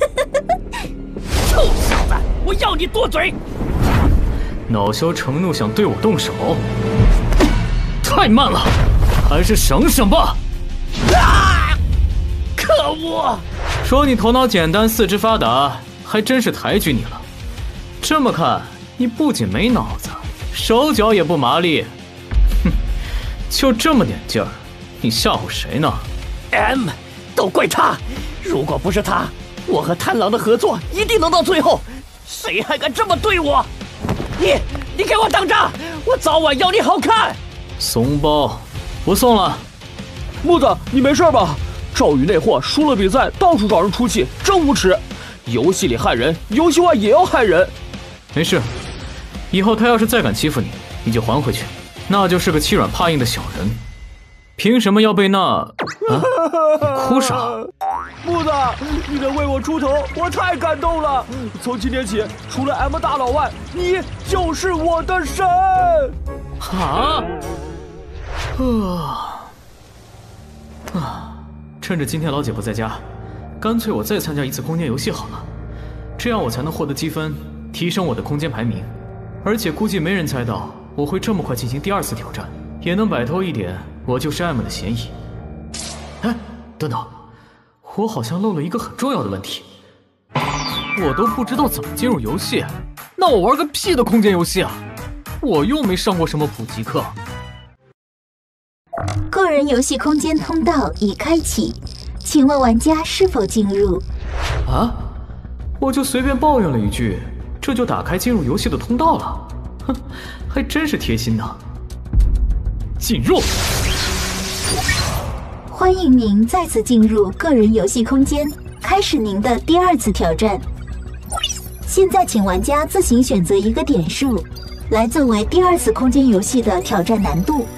臭小子，我要你剁嘴！ 恼羞成怒想对我动手，太慢了，还是省省吧。 可恶！ 说你头脑简单、四肢发达，还真是抬举你了。这么看，你不仅没脑子，手脚也不麻利。哼，就这么点劲儿，你吓唬谁呢 ？M， 都怪他！如果不是他，我和贪狼的合作一定能到最后。谁还敢这么对我？你给我等着！我早晚要你好看！ 怂包，不送了。 木子，你没事吧？赵宇那货输了比赛，到处找人出气，真无耻！游戏里害人，游戏外也要害人。 没事，以后他要是再敢欺负你，你就还回去，那就是个欺软怕硬的小人。凭什么要被那……你哭啥？ 木子，你能为我出头，我太感动了。从今天起，除了 M 大佬外，你就是我的神。 趁着今天老姐不在家，干脆我再参加一次空间游戏好了，这样我才能获得积分，提升我的空间排名。而且估计没人猜到我会这么快进行第2次挑战，也能摆脱一点我就是 M 的嫌疑。哎，等等，我好像漏了一个很重要的问题，我都不知道怎么进入游戏，那我玩个屁的空间游戏啊！我又没上过什么普及课。 个人游戏空间通道已开启，请问玩家是否进入？ 啊？我就随便抱怨了一句，这就打开进入游戏的通道了，哼，还真是贴心呢。进入。 欢迎您再次进入个人游戏空间，开始您的第2次挑战。现在请玩家自行选择一个点数，来作为第2次空间游戏的挑战难度。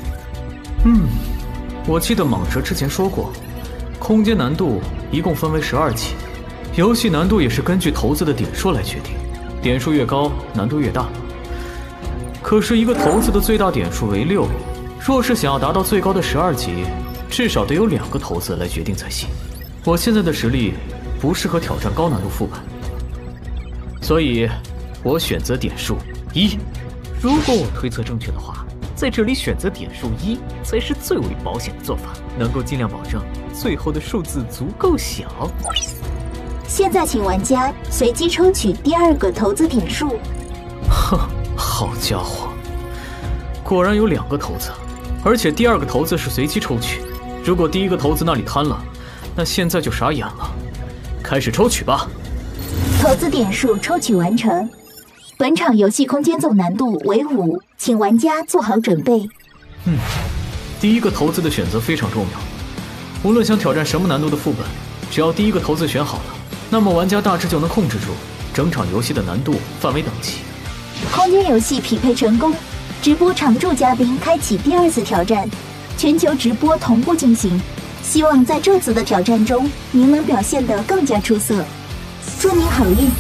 我记得蟒蛇之前说过，空间难度一共分为12级，游戏难度也是根据投资的点数来决定，点数越高，难度越大。可是一个投资的最大点数为6，若是想要达到最高的12级，至少得有2个投资来决定才行。我现在的实力不适合挑战高难度副本，所以我选择点数1。如果我推测正确的话，在这里选择点数1才是最为保险的做法，能够尽量保证最后的数字足够小。 现在请玩家随机抽取第2个投资点数。 哼，好家伙，果然有2个投资，而且第2个投资是随机抽取。如果第1个投资那里贪了，那现在就傻眼了。开始抽取吧。 投资点数抽取完成。本场游戏空间总难度为5，请玩家做好准备。 第1个投资的选择非常重要。无论想挑战什么难度的副本，只要第1个投资选好了，那么玩家大致就能控制住整场游戏的难度范围等级。 空间游戏匹配成功，直播常驻嘉宾开启第2次挑战，全球直播同步进行。希望在这次的挑战中，您能表现得更加出色。祝您好运！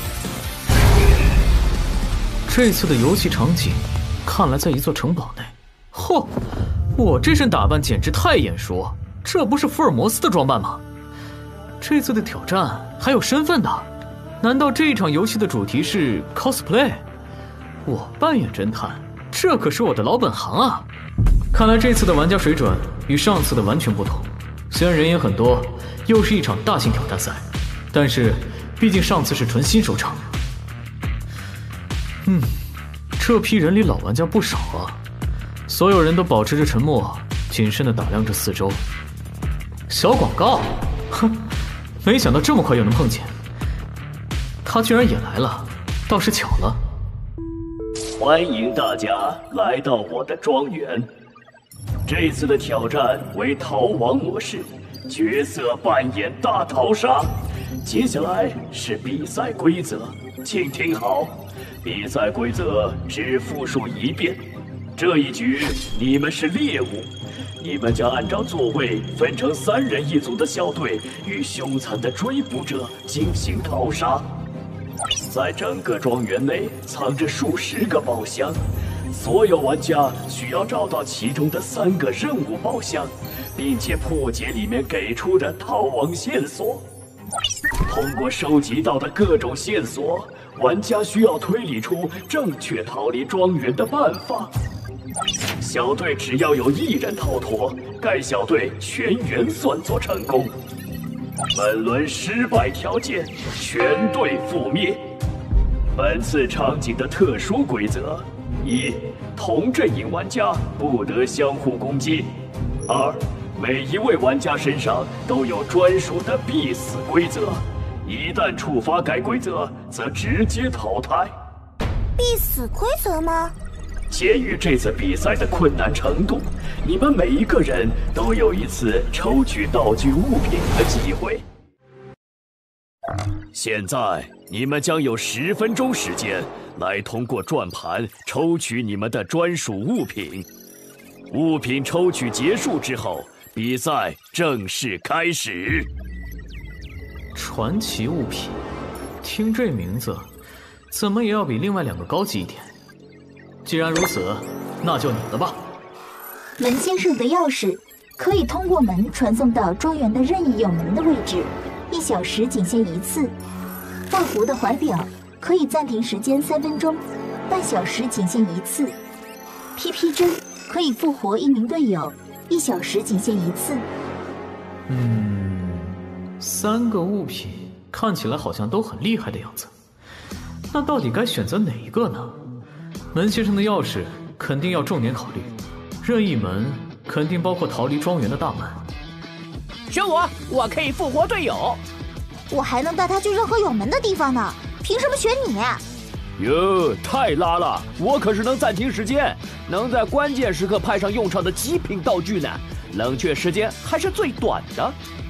这次的游戏场景，看来在一座城堡内。嚯，我这身打扮简直太眼熟，这不是福尔摩斯的装扮吗？这次的挑战还有身份的，难道这一场游戏的主题是 cosplay？ 我扮演侦探，这可是我的老本行啊！看来这次的玩家水准与上次的完全不同。虽然人也很多，又是一场大型挑战赛，但是毕竟上次是纯新手场。这批人里老玩家不少啊，所有人都保持着沉默，谨慎地打量着四周。小广告，哼，没想到这么快就能碰见。他居然也来了，倒是巧了。 欢迎大家来到我的庄园。这次的挑战为逃亡模式，角色扮演大逃杀。接下来是比赛规则，请听好。比赛规则只复述一遍。这一局你们是猎物，你们将按照座位分成3人一组的小队，与凶残的追捕者进行逃杀。在整个庄园内藏着数十个宝箱，所有玩家需要找到其中的3个任务宝箱，并且破解里面给出的逃亡线索。通过收集到的各种线索，玩家需要推理出正确逃离庄园的办法。小队只要有1人逃脱，该小队全员算作成功。本轮失败条件，全队覆灭。本次场景的特殊规则：1. 同阵营玩家不得相互攻击。2. 每一位玩家身上都有专属的必死规则，一旦触发该规则，则直接淘汰。 必死规则吗？ 鉴于这次比赛的困难程度，你们每一个人都有一次抽取道具物品的机会。现在你们将有10分钟时间来通过转盘抽取你们的专属物品。物品抽取结束之后，比赛正式开始。 传奇物品，听这名字，怎么也要比另外2个高级一点。既然如此，那就你的吧。 门先生的钥匙可以通过门传送到庄园的任意有门的位置，1小时仅限1次。大福的怀表可以暂停时间3分钟，半小时仅限1次。PP 针可以复活1名队友，1小时仅限1次。 3个物品看起来好像都很厉害的样子，那到底该选择哪一个呢？门先生的钥匙肯定要重点考虑，任意门肯定包括逃离庄园的大门。 选我可以复活队友。 我还能带他去任何有门的地方呢，凭什么选你？ 哟，太拉了！我可是能暂停时间，能在关键时刻派上用场的极品道具呢。冷却时间还是最短的。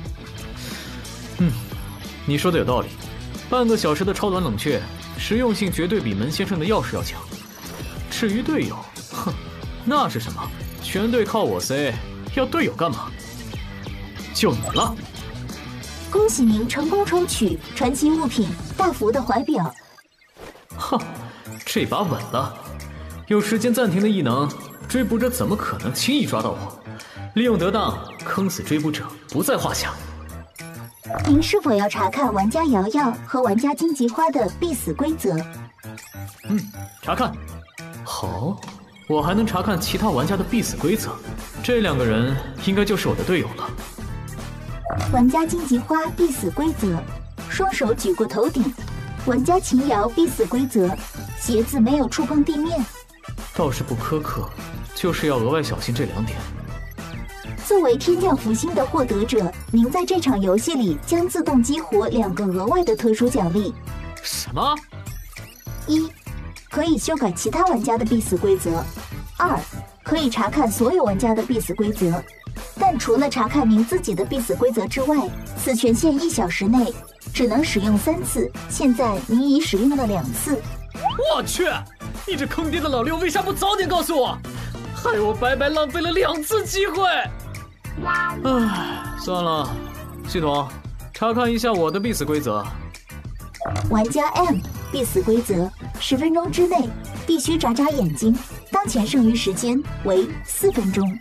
你说的有道理，半个小时的超短冷却，实用性绝对比门先生的钥匙要强。至于队友，哼，那是什么？全队靠我塞，要队友干嘛？就你了。 恭喜您成功抽取传奇物品大福的怀表。 哼，这把稳了。有时间暂停的异能，追捕者怎么可能轻易抓到我？利用得当，坑死追捕者不在话下。 您是否要查看玩家瑶瑶和玩家荆棘花的必死规则？ 查看。好，我还能查看其他玩家的必死规则。这2个人应该就是我的队友了。 玩家荆棘花必死规则：双手举过头顶。玩家秦瑶必死规则：鞋子没有触碰地面。 倒是不苛刻，就是要额外小心这2点。 作为天降福星的获得者，您在这场游戏里将自动激活2个额外的特殊奖励。 什么 ？1. 可以修改其他玩家的必死规则。2. 可以查看所有玩家的必死规则，但除了查看您自己的必死规则之外，此权限1小时内只能使用3次，现在您已使用了2次。 我去，你这坑爹的老六为啥不早点告诉我，害我白白浪费了2次机会。唉，算了，系统，查看一下我的必死规则。 玩家 M 必死规则：10分钟之内必须眨眨眼睛，当前剩余时间为4分钟。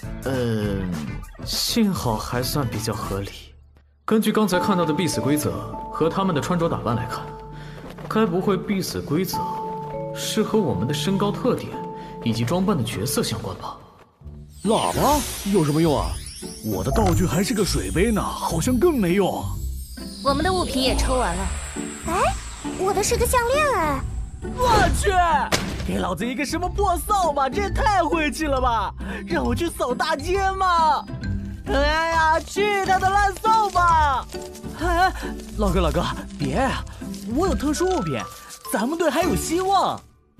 幸好还算比较合理。根据刚才看到的必死规则和他们的穿着打扮来看，该不会必死规则是和我们的身高特点以及装扮的角色相关吧？ 喇叭有什么用啊？我的道具还是个水杯呢，好像更没用。 我们的物品也抽完了。 哎，我的是个项链哎！ 我去，给老子一个什么破扫把，这也太晦气了吧！让我去扫大街吗？哎呀，去他的烂扫把！哎，老哥，别呀，我有特殊物品，咱们队还有希望。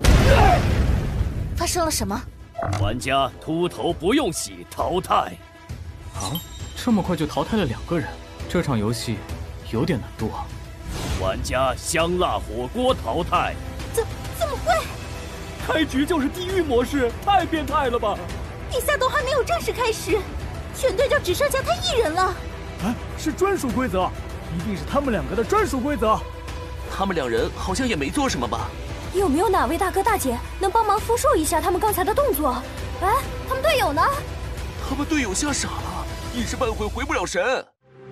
发生了什么？ 玩家秃头不用洗淘汰。 啊，这么快就淘汰了2个人，这场游戏有点难度啊。 玩家香辣火锅淘汰。 怎么会？ 开局就是地狱模式，太变态了吧！ 比赛都还没有正式开始，全队就只剩下他1人了。 哎，是专属规则，一定是他们2个的专属规则。 他们2人好像也没做什么吧？ 有没有哪位大哥大姐能帮忙复述一下他们刚才的动作？哎，他们队友呢？ 他们队友吓傻了，一时半会回不了神。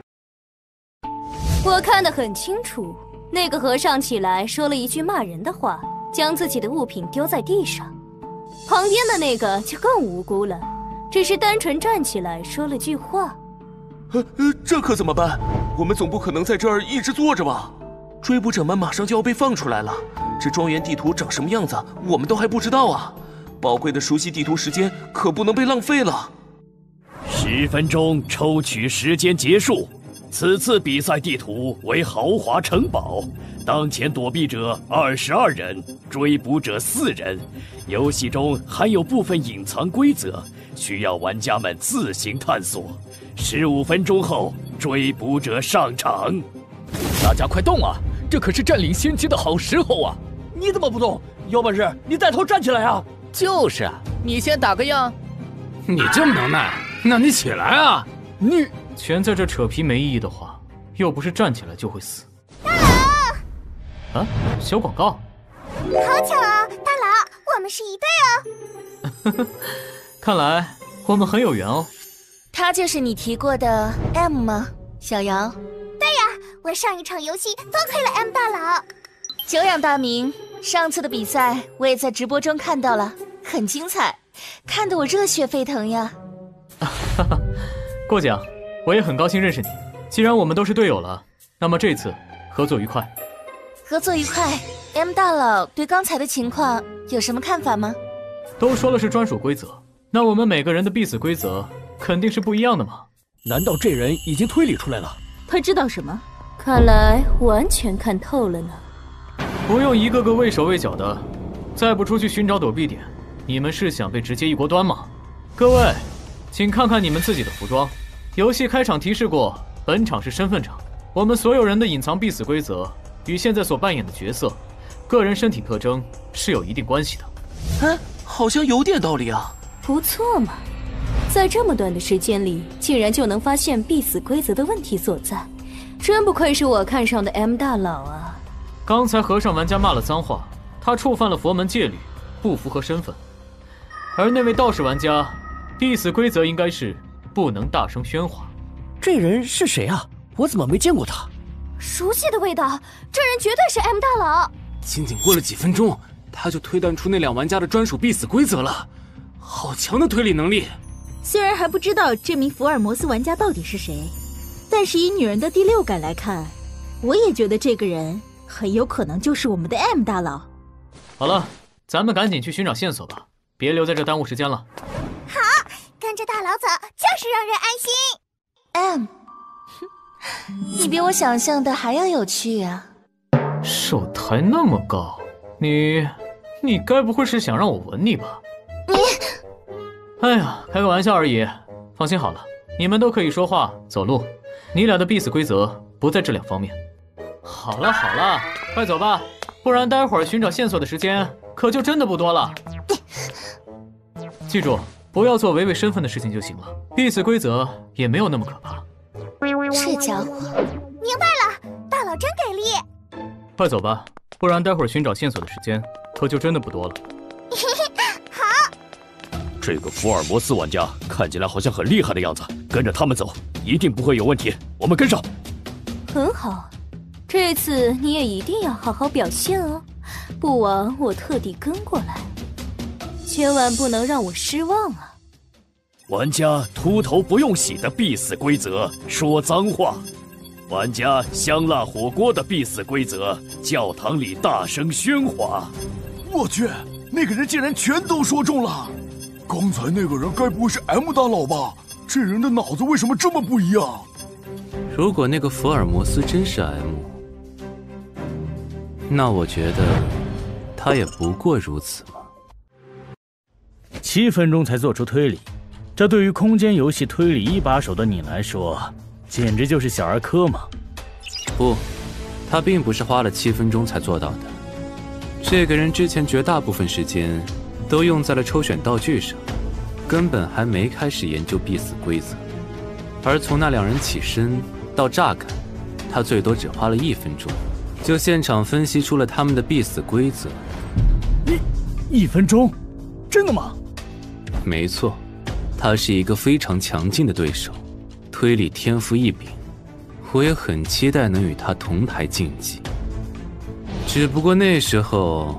我看得很清楚，那个和尚起来说了一句骂人的话，将自己的物品丢在地上。旁边的那个就更无辜了，只是单纯站起来说了句话。 这可怎么办？我们总不可能在这儿一直坐着吧？追捕者们马上就要被放出来了，这庄园地图长什么样子，我们都还不知道啊！宝贵的熟悉地图时间可不能被浪费了。 10分钟抽取时间结束。此次比赛地图为豪华城堡，当前躲避者22人，追捕者4人。游戏中含有部分隐藏规则，需要玩家们自行探索。15分钟后，追捕者上场。 大家快动啊！这可是占领先机的好时候啊！ 你怎么不动？有本事你带头站起来啊！ 就是啊，你先打个样。你这么能耐，那你起来啊！你全在这扯皮没意义的话，又不是站起来就会死。 大佬！ 啊，小广告。 好巧啊，大佬，我们是一对哦。 看来我们很有缘哦。 他就是你提过的 M 吗，小姚？ 对呀，我上一场游戏多亏了 M 大佬。 久仰大名，上次的比赛我也在直播中看到了，很精彩，看得我热血沸腾呀。 哈哈，过奖，我也很高兴认识你。既然我们都是队友了，那么这次合作愉快。 合作愉快。M 大佬对刚才的情况有什么看法吗？ 都说了是专属规则，那我们每个人的必死规则肯定是不一样的嘛。 难道这人已经推理出来了？ 他知道什么？ 看来完全看透了呢。 不用一个个畏手畏脚的，再不出去寻找躲避点，你们是想被直接一锅端吗？各位，请看看你们自己的服装。游戏开场提示过，本场是身份场，我们所有人的隐藏必死规则与现在所扮演的角色、个人身体特征是有一定关系的。 哎，好像有点道理啊。 不错嘛，在这么短的时间里，竟然就能发现必死规则的问题所在，真不愧是我看上的 M 大佬啊！ 刚才和尚玩家骂了脏话，他触犯了佛门戒律，不符合身份。而那位道士玩家，必死规则应该是不能大声喧哗。 这人是谁啊？我怎么没见过他？ 熟悉的味道，这人绝对是 M 大佬。 仅仅过了几分钟，他就推断出那2玩家的专属必死规则了，好强的推理能力！ 虽然还不知道这名福尔摩斯玩家到底是谁，但是以女人的第六感来看，我也觉得这个人很有可能就是我们的 M 大佬。 好了，咱们赶紧去寻找线索吧，别留在这耽误时间了。 好，跟着大佬走就是让人安心。 M， 你比我想象的还要有趣啊！ 手抬那么高，你该不会是想让我吻你吧？ 你， 哎呀，开个玩笑而已。放心好了，你们都可以说话、走路。你俩的必死规则不在这2方面。 好了好了，快走吧，不然待会儿寻找线索的时间可就真的不多了。记住，不要做违背身份的事情就行了。必死规则也没有那么可怕。 这家伙， 明白了，大佬真给力。 快走吧，不然待会儿寻找线索的时间可就真的不多了。 好。 这个福尔摩斯玩家看起来好像很厉害的样子，跟着他们走，一定不会有问题。我们跟上。 很好，这次你也一定要好好表现哦，不枉我特地跟过来，千万不能让我失望啊！ 玩家秃头不用洗的必死规则，说脏话；玩家香辣火锅的必死规则，教堂里大声喧哗。 我去，那个人竟然全都说中了！刚才那个人该不会是 M 大佬吧？这人的脑子为什么这么不一样？ 如果那个福尔摩斯真是 M， 那我觉得他也不过如此嘛。 7分钟才做出推理，这对于空间游戏推理一把手的你来说，简直就是小儿科嘛。 不，他并不是花了7分钟才做到的。这个人之前绝大部分时间都用在了抽选道具上，根本还没开始研究必死规则。而从那2人起身到乍看，他最多只花了1分钟，就现场分析出了他们的必死规则。 1分钟？真的吗？ 没错，他是一个非常强劲的对手，推理天赋异禀，我也很期待能与他同台竞技。只不过那时候，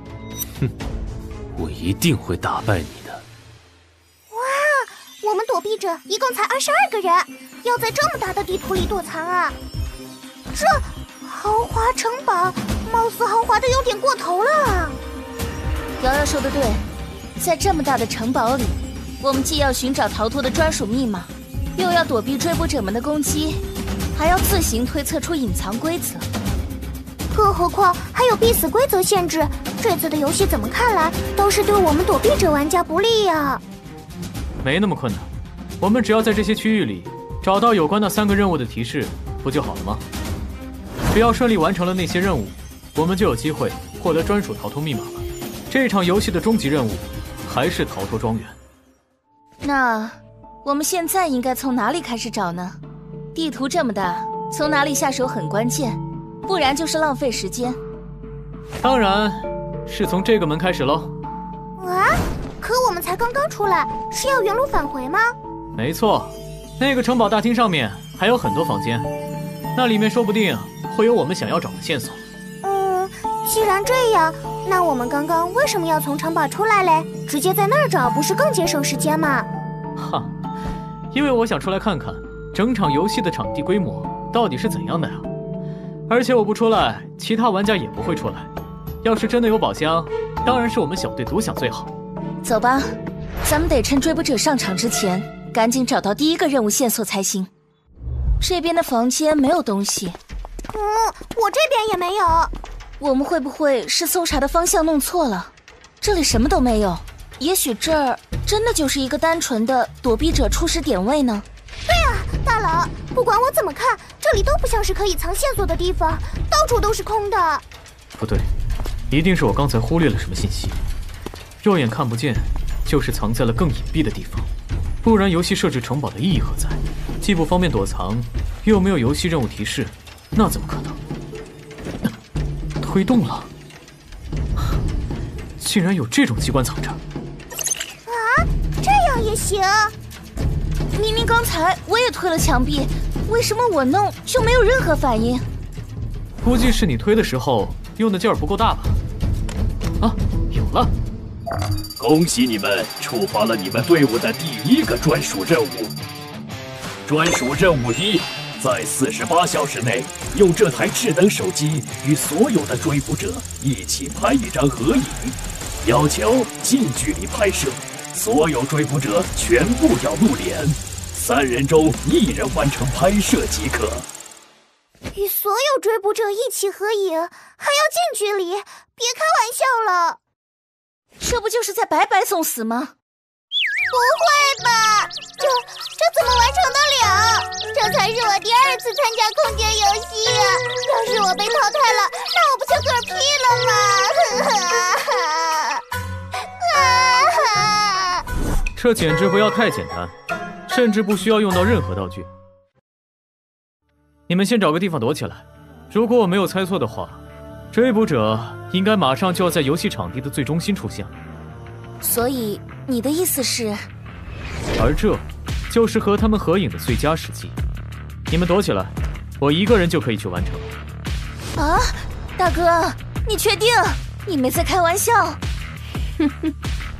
我一定会打败你的。 哇，我们躲避者一共才22个人，要在这么大的地图里躲藏啊！这豪华城堡，貌似豪华的有点过头了。 瑶瑶说的对，在这么大的城堡里，我们既要寻找逃脱的专属密码，又要躲避追捕者们的攻击，还要自行推测出隐藏规则。 更何况还有必死规则限制，这次的游戏怎么看来都是对我们躲避者玩家不利呀。 没那么困难，我们只要在这些区域里找到有关那3个任务的提示，不就好了吗？只要顺利完成了那些任务，我们就有机会获得专属逃脱密码了。这场游戏的终极任务还是逃脱庄园。 那我们现在应该从哪里开始找呢？地图这么大，从哪里下手很关键，不然就是浪费时间。 当然是从这个门开始喽。 啊？可我们才刚刚出来，是要原路返回吗？ 没错，那个城堡大厅上面还有很多房间，那里面说不定会有我们想要找的线索。 既然这样，那我们刚刚为什么要从城堡出来嘞？直接在那儿找不是更节省时间吗？ 哈，因为我想出来看看整场游戏的场地规模到底是怎样的呀。而且我不出来，其他玩家也不会出来。要是真的有宝箱，当然是我们小队独享最好。 走吧，咱们得趁追捕者上场之前，赶紧找到第一个任务线索才行。这边的房间没有东西。 我这边也没有。 我们会不会是搜查的方向弄错了？这里什么都没有，也许这儿真的就是一个单纯的躲避者初始点位呢？ 对啊，大佬，不管我怎么看，这里都不像是可以藏线索的地方，到处都是空的。 不对，一定是我刚才忽略了什么信息，肉眼看不见，就是藏在了更隐蔽的地方。不然游戏设置城堡的意义何在？既不方便躲藏，又没有游戏任务提示，那怎么可能？推动了，竟然有这种机关藏着！ 啊，这样也行？ 明明刚才我也推了墙壁，为什么我弄就没有任何反应？ 估计是你推的时候用的劲儿不够大吧？啊，有了！ 恭喜你们触发了你们队伍的第1个专属任务。专属任务1。在48小时内，用这台智能手机与所有的追捕者一起拍一张合影，要求近距离拍摄，所有追捕者全部要露脸，3人中1人完成拍摄即可。 与所有追捕者一起合影，还要近距离，别开玩笑了。 这不就是在白白送死吗？ 不会吧，这怎么完成得了？这才是我第2 次参加空间游戏啊！要是我被淘汰了，那我不就嗝屁了吗？ 这简直不要太简单，甚至不需要用到任何道具。你们先找个地方躲起来。如果我没有猜错的话，追捕者应该马上就要在游戏场地的最中心出现了。 所以你的意思是？ 而这就是和他们合影的最佳时机。你们躲起来，我一个人就可以去完成。 啊，大哥，你确定？你没在开玩笑？ 哼哼。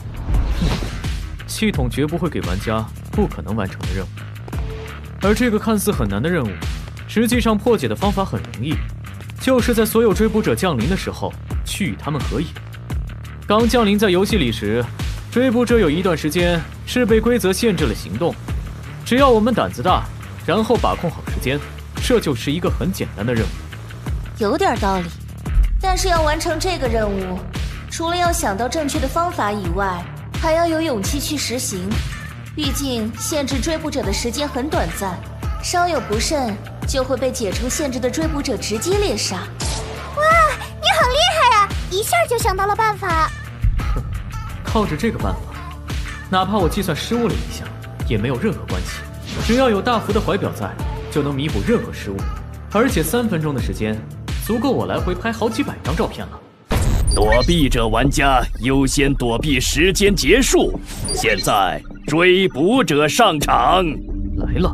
系统绝不会给玩家不可能完成的任务，而这个看似很难的任务，实际上破解的方法很容易，就是在所有追捕者降临的时候去与他们合影。刚降临在游戏里时，追捕者有一段时间是被规则限制了行动，只要我们胆子大，然后把控好时间，这就是一个很简单的任务。 有点道理，但是要完成这个任务，除了要想到正确的方法以外，还要有勇气去实行。毕竟限制追捕者的时间很短暂，稍有不慎就会被解除限制的追捕者直接猎杀。 哇，你好厉害啊！一下就想到了办法。 靠着这个办法，哪怕我计算失误了一下，也没有任何关系。只要有大幅的怀表在，就能弥补任何失误。而且3分钟的时间，足够我来回拍好几百张照片了。 躲避者玩家优先躲避时间结束，现在追捕者上场。 来了。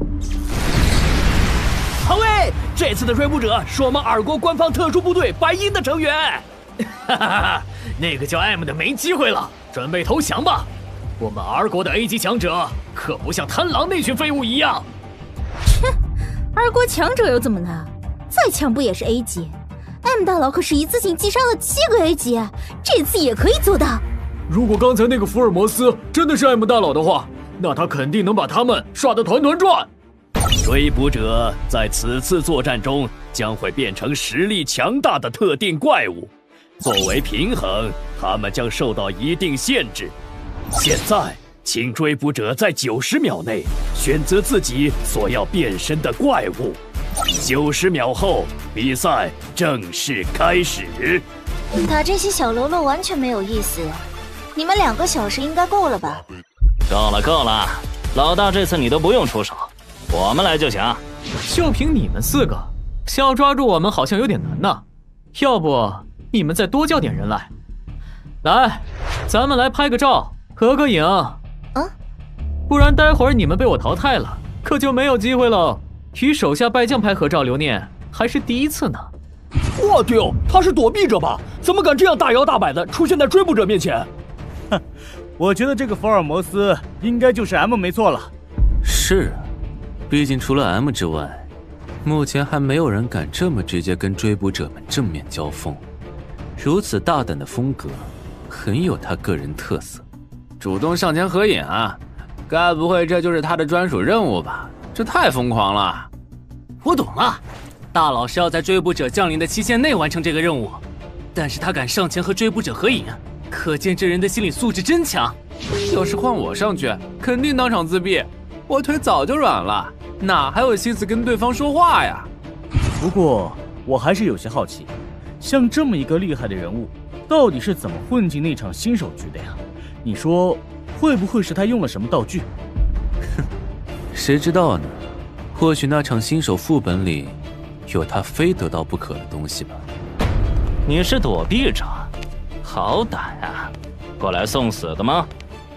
好喂，这次的追捕者是我们2国官方特殊部队白鹰的成员。 哈哈哈，那个叫 M 的没机会了，准备投降吧。我们R国的 A 级强者可不像贪狼那群废物一样。 切，R国强者又怎么了？再强不也是 A 级？M 大佬可是一次性击杀了7个 A 级，这次也可以做到。 如果刚才那个福尔摩斯真的是 M 大佬的话，那他肯定能把他们刷得团团转。 追捕者在此次作战中将会变成实力强大的特定怪物，作为平衡，他们将受到一定限制。现在，请追捕者在90秒内选择自己所要变身的怪物。90秒后，比赛正式开始。 打这些小喽啰完全没有意思，你们2个小时应该够了吧？ 够了，老大这次你都不用出手，我们来就行。 就凭你们4个，想要抓住我们好像有点难呢。要不你们再多叫点人来。来，咱们来拍个照，合个影。不然待会儿你们被我淘汰了，可就没有机会了。与手下败将拍合照留念，还是第一次呢。 我丢，他是躲避者吧？怎么敢这样大摇大摆地出现在追捕者面前？ 哼，我觉得这个福尔摩斯应该就是 M 没错了。 是啊，毕竟除了 M 之外，目前还没有人敢这么直接跟追捕者们正面交锋。如此大胆的风格，很有他个人特色。 主动上前合影啊，该不会这就是他的专属任务吧？这太疯狂了！ 我懂了，大佬是要在追捕者降临的期限内完成这个任务，但是他敢上前和追捕者合影，可见这人的心理素质真强。 要是换我上去，肯定当场自闭，我腿早就软了，哪还有心思跟对方说话呀？ 不过我还是有些好奇，像这么一个厉害的人物，到底是怎么混进那场新手局的呀？你说会不会是他用了什么道具？ 谁知道呢？或许那场新手副本里有他非得到不可的东西吧。 你是躲避者，好歹啊，过来送死的吗？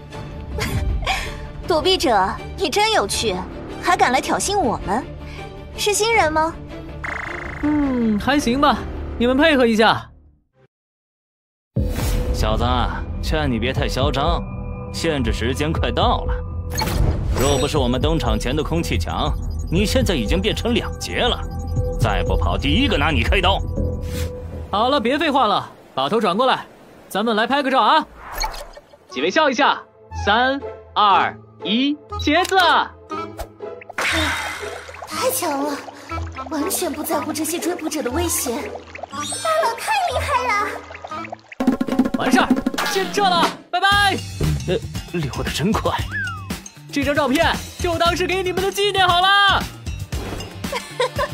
躲避者，你真有趣，还敢来挑衅我们？是新人吗？ 还行吧，你们配合一下。 小子，劝你别太嚣张，限制时间快到了。若不是我们登场前的空气墙，你现在已经变成2节了。再不跑，第一个拿你开刀。 好了，别废话了，把头转过来，咱们来拍个照啊！几位笑一下，3、2、1，茄子！ 太强了，完全不在乎这些追捕者的威胁。 大佬太厉害了！ 完事儿，先撤了，拜拜。 溜得真快。 这张照片就当是给你们的纪念好了。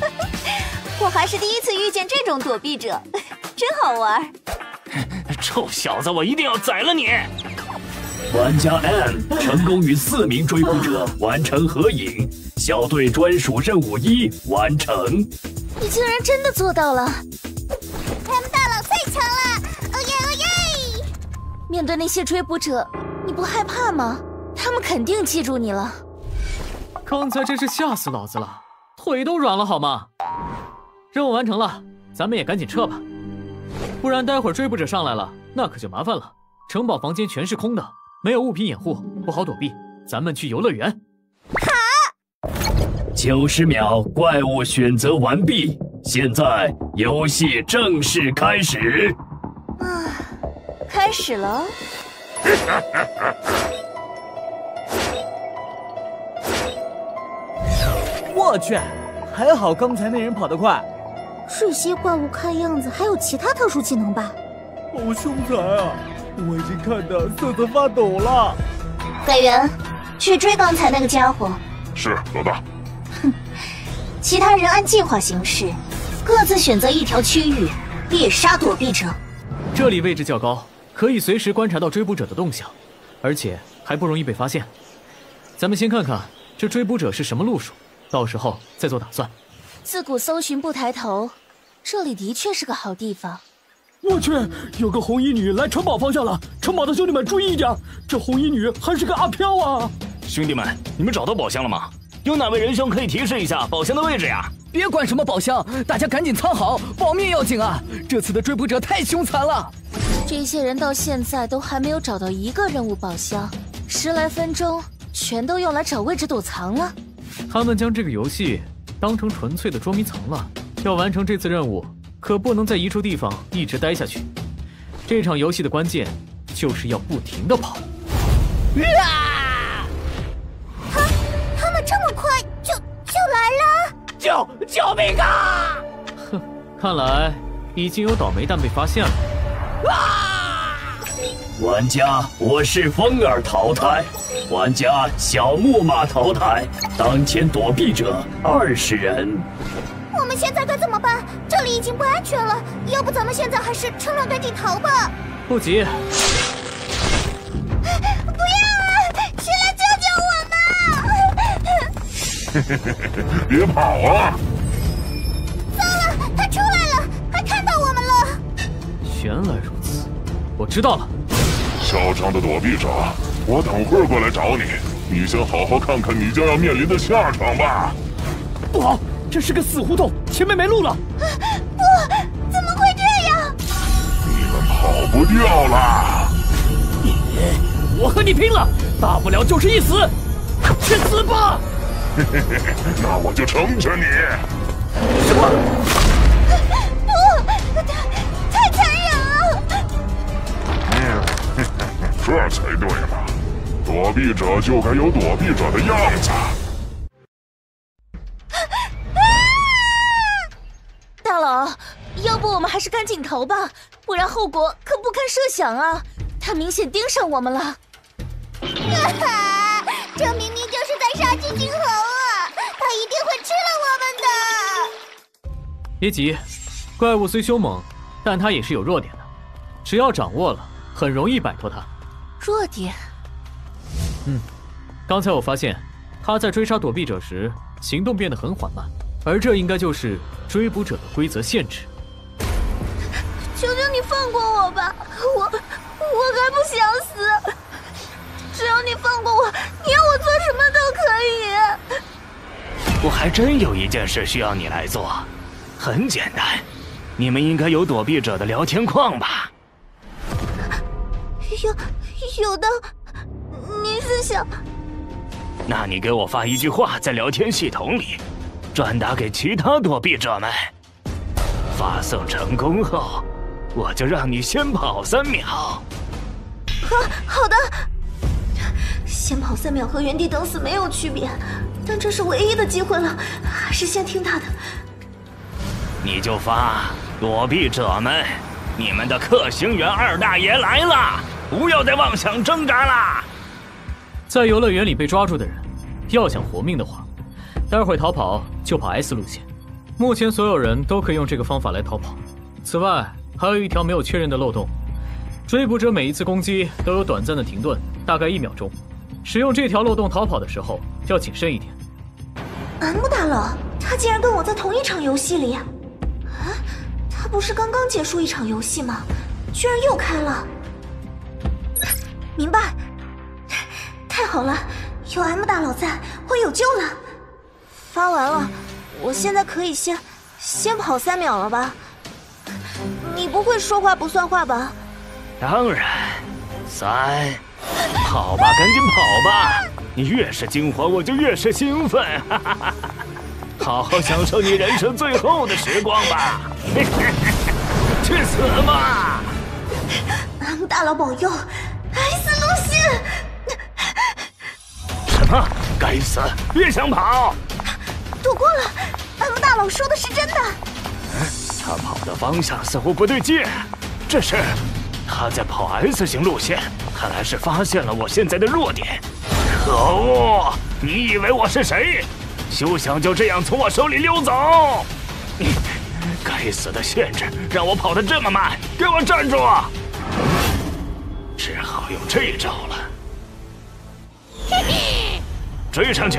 我还是第一次遇见这种躲避者，真好玩。 臭小子，我一定要宰了你！ 玩家 M 成功与4名追捕者完成合影，小队专属任务1完成。 你竟然真的做到了 ！M 大佬最强了！哦耶哦耶！ 面对那些追捕者，你不害怕吗？他们肯定记住你了。 刚才真是吓死老子了，腿都软了好吗？任务完成了，咱们也赶紧撤吧，不然待会儿追捕者上来了，那可就麻烦了。城堡房间全是空的，没有物品掩护，不好躲避。咱们去游乐园。 好。 90秒，怪物选择完毕，现在游戏正式开始。 开始了。 我去，还好刚才那人跑得快。 这些怪物看样子还有其他特殊技能吧？ 好凶残啊！我已经看得瑟瑟发抖了。 队员，去追刚才那个家伙。 是，老大。 其他人按计划行事，各自选择一条区域，猎杀躲避者。 这里位置较高，可以随时观察到追捕者的动向，而且还不容易被发现。咱们先看看这追捕者是什么路数，到时候再做打算。 自古搜寻不抬头，这里的确是个好地方。 我去，有个红衣女来城堡方向了，城堡的兄弟们注意一点，这红衣女还是个阿飘啊！ 兄弟们，你们找到宝箱了吗？有哪位仁兄可以提示一下宝箱的位置呀？ 别管什么宝箱，大家赶紧藏好，保命要紧啊！这次的追捕者太凶残了。 这些人到现在都还没有找到一个任务宝箱，10来分钟全都用来找位置躲藏了。 他们将这个游戏当成纯粹的捉迷藏了。要完成这次任务，可不能在一处地方一直待下去。这场游戏的关键就是要不停地跑。 他们这么快就来了！ 救命啊！ 哼，看来已经有倒霉蛋被发现了。 玩家我是风儿淘汰，玩家小木马淘汰，当前躲避者20人。 我们现在该怎么办？这里已经不安全了，要不咱们现在还是趁乱赶紧逃吧。 不急。 不要啊！谁来救救我们！ 别跑啊！ 糟了，他出来了，还看到我们了。 原来如此，我知道了。 嚣张的躲避者，我等会儿过来找你，你先好好看看你将要面临的下场吧。 不好，这是个死胡同，前面没路了。 不，怎么会这样？ 你们跑不掉了。 我和你拼了，大不了就是一死，去死吧！ 那我就成全你。 什么？ 不，太残忍了。 这才对嘛，躲避者就该有躲避者的样子。 大佬，要不我们还是赶紧逃吧，不然后果可不堪设想啊！他明显盯上我们了。 这明明就是在杀金金猴啊！他一定会吃了我们的。 别急，怪物虽凶猛，但它也是有弱点的，只要掌握了，很容易摆脱它。 弱点？ 刚才我发现他在追杀躲避者时行动变得很缓慢，而这应该就是追捕者的规则限制。 求求你放过我吧，我还不想死。只要你放过我，你要我做什么都可以。 我还真有一件事需要你来做，很简单，你们应该有躲避者的聊天框吧？ 有的。你是想？ 那你给我发一句话在聊天系统里，转达给其他躲避者们。发送成功后，我就让你先跑3秒。 好的。先跑3秒和原地等死没有区别，但这是唯一的机会了，还是先听他的。 你就发躲避者们，你们的克星员2大爷来了，不要再妄想挣扎啦！ 在游乐园里被抓住的人，要想活命的话，待会逃跑就跑 S 路线， 目前所有人都可以用这个方法来逃跑。此外，还有一条没有确认的漏洞：追捕者每一次攻击都有短暂的停顿，大概1秒钟。使用这条漏洞逃跑的时候要谨慎一点。 M 大佬，他竟然跟我在同一场游戏里！啊，他不是刚刚结束一场游戏吗？居然又开了！明白，太好了，有 M 大佬在，我有救了。发完了，我现在可以先跑3秒了吧？你不会说话不算话吧？ 当然，3，跑吧，赶紧跑吧！你越是惊慌，我就越是兴奋，哈哈哈！好好享受你人生最后的时光吧，去死吧 ！M 大佬保佑 ，S 路线！ 什么？该死！别想跑！ 躲过了 ，M 大佬说的是真的。 他跑的方向似乎不对劲，这是他在跑 S 型路线，看来是发现了我现在的弱点。可恶！你以为我是谁？休想就这样从我手里溜走！该死的限制，让我跑得这么慢！给我站住！只好用这招了。追上去！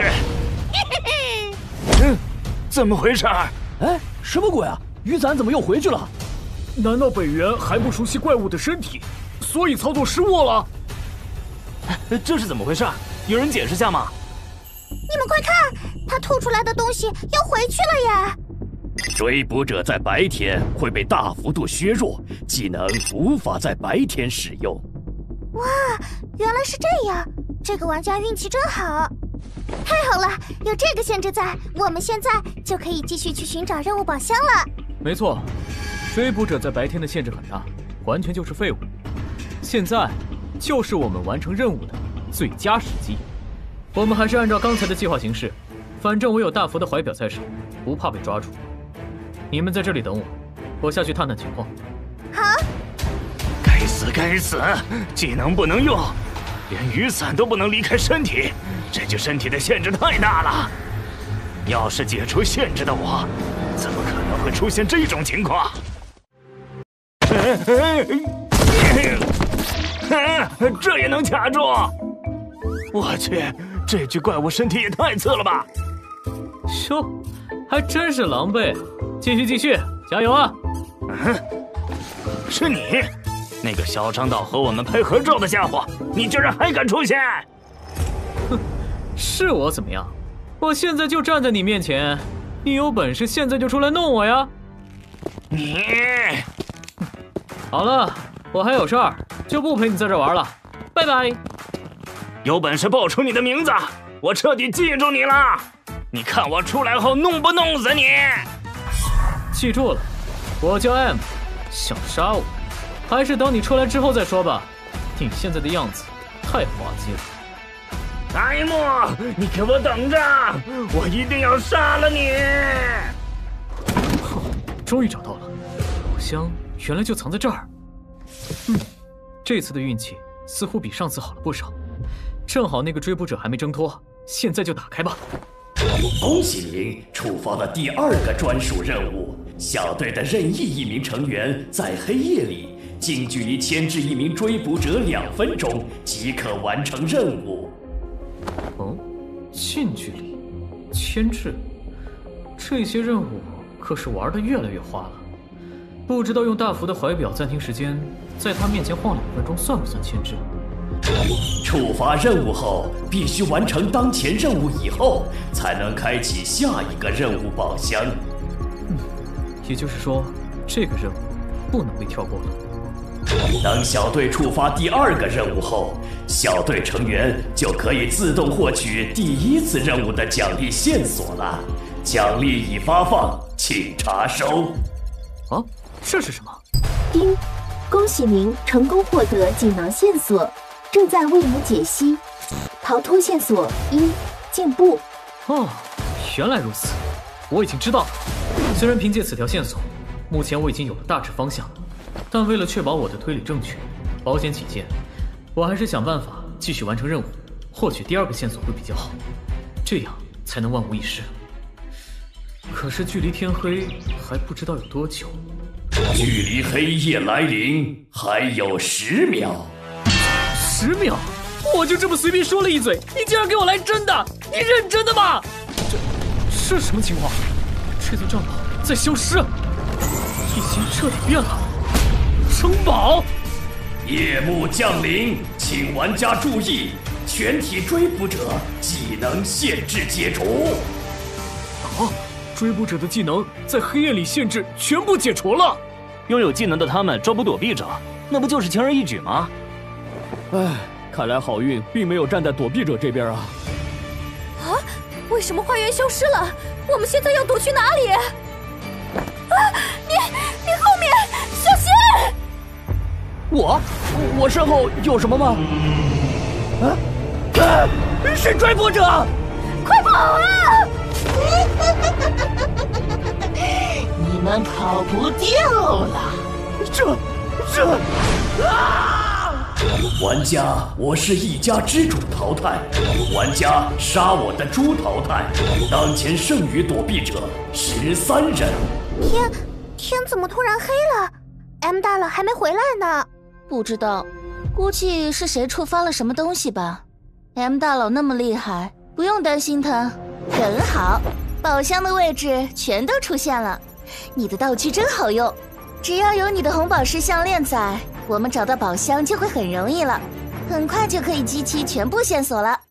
怎么回事？ 哎，什么鬼啊？雨伞怎么又回去了？ 难道本源还不熟悉怪物的身体，所以操作失误了？ 这是怎么回事？有人解释下吗？ 你们快看，他吐出来的东西又回去了耶！ 追捕者在白天会被大幅度削弱，技能无法在白天使用。 哇，原来是这样！这个玩家运气真好。太好了，有这个限制在，我们现在就可以继续去寻找任务宝箱了。 没错，追捕者在白天的限制很大，完全就是废物。现在就是我们完成任务的最佳时机。我们还是按照刚才的计划行事，反正我有大佛的怀表在手，不怕被抓住。你们在这里等我，我下去探探情况。 好。 该死该死，技能不能用，连雨伞都不能离开身体，这具身体的限制太大了。要是解除限制的我，怎么可能会出现这种情况？这也能卡住？我去，这具怪物身体也太次了吧！ 哟，还真是狼狈。继续，加油啊！ 是你，那个嚣张到和我们拍合照的家伙，你居然还敢出现！ 哼，是我怎么样？我现在就站在你面前，你有本事现在就出来弄我呀！ 你， 好了，我还有事儿，就不陪你在这玩了，拜拜。 有本事报出你的名字，我彻底记住你了。你看我出来后弄不弄死你？ 记住了，我叫 M， 想杀我，还是等你出来之后再说吧。你现在的样子太滑稽了。 M， 你给我等着，我一定要杀了你！ 终于找到了，宝箱原来就藏在这儿。这次的运气似乎比上次好了不少。正好那个追捕者还没挣脱，现在就打开吧。 恭喜您触发了第2个专属任务，小队的任意一名成员在黑夜里近距离牵制一名追捕者2分钟即可完成任务。 哦，近距离牵制，这些任务可是玩得越来越花了。不知道用大幅的怀表暂停时间，在他面前晃2分钟算不算牵制？ 触发任务后，必须完成当前任务以后，才能开启下一个任务宝箱。 也就是说，这个任务不能被跳过了。 当小队触发第2个任务后，小队成员就可以自动获取第1次任务的奖励线索了。奖励已发放，请查收。 啊，这是什么？ 叮，恭喜您成功获得技能线索。正在为你解析。逃脱线索1，进步。 哦，原来如此，我已经知道了。虽然凭借此条线索，目前我已经有了大致方向，但为了确保我的推理正确，保险起见，我还是想办法继续完成任务，获取第2个线索会比较好，这样才能万无一失。可可是距离天黑还不知道有多久。 距离黑夜来临还有10秒。 10秒？我就这么随便说了一嘴，你竟然给我来真的？你认真的吗？这什么情况？这座战堡在消失，地形彻底变了。城堡！ 夜幕降临，请玩家注意，全体追捕者技能限制解除。 啊！追捕者的技能在黑夜里限制全部解除了。 拥有技能的他们抓捕躲避者，那不就是轻而易举吗？ 唉，看来好运并没有站在躲避者这边啊！ 啊！为什么花园消失了？我们现在要躲去哪里？啊！你后面小心！ 我身后有什么吗？ 是追捕者！ 快跑啊！ 你们跑不掉了！ 玩家，我是一家之主淘汰，玩家杀我的猪淘汰。当前剩余躲避者13人。 天怎么突然黑了 ？M 大佬还没回来呢。 不知道，估计是谁触发了什么东西吧。M 大佬那么厉害，不用担心他。 很好，宝箱的位置全都出现了。你的道具真好用，只要有你的红宝石项链在，我们找到宝箱就会很容易了。很快就可以集齐全部线索了。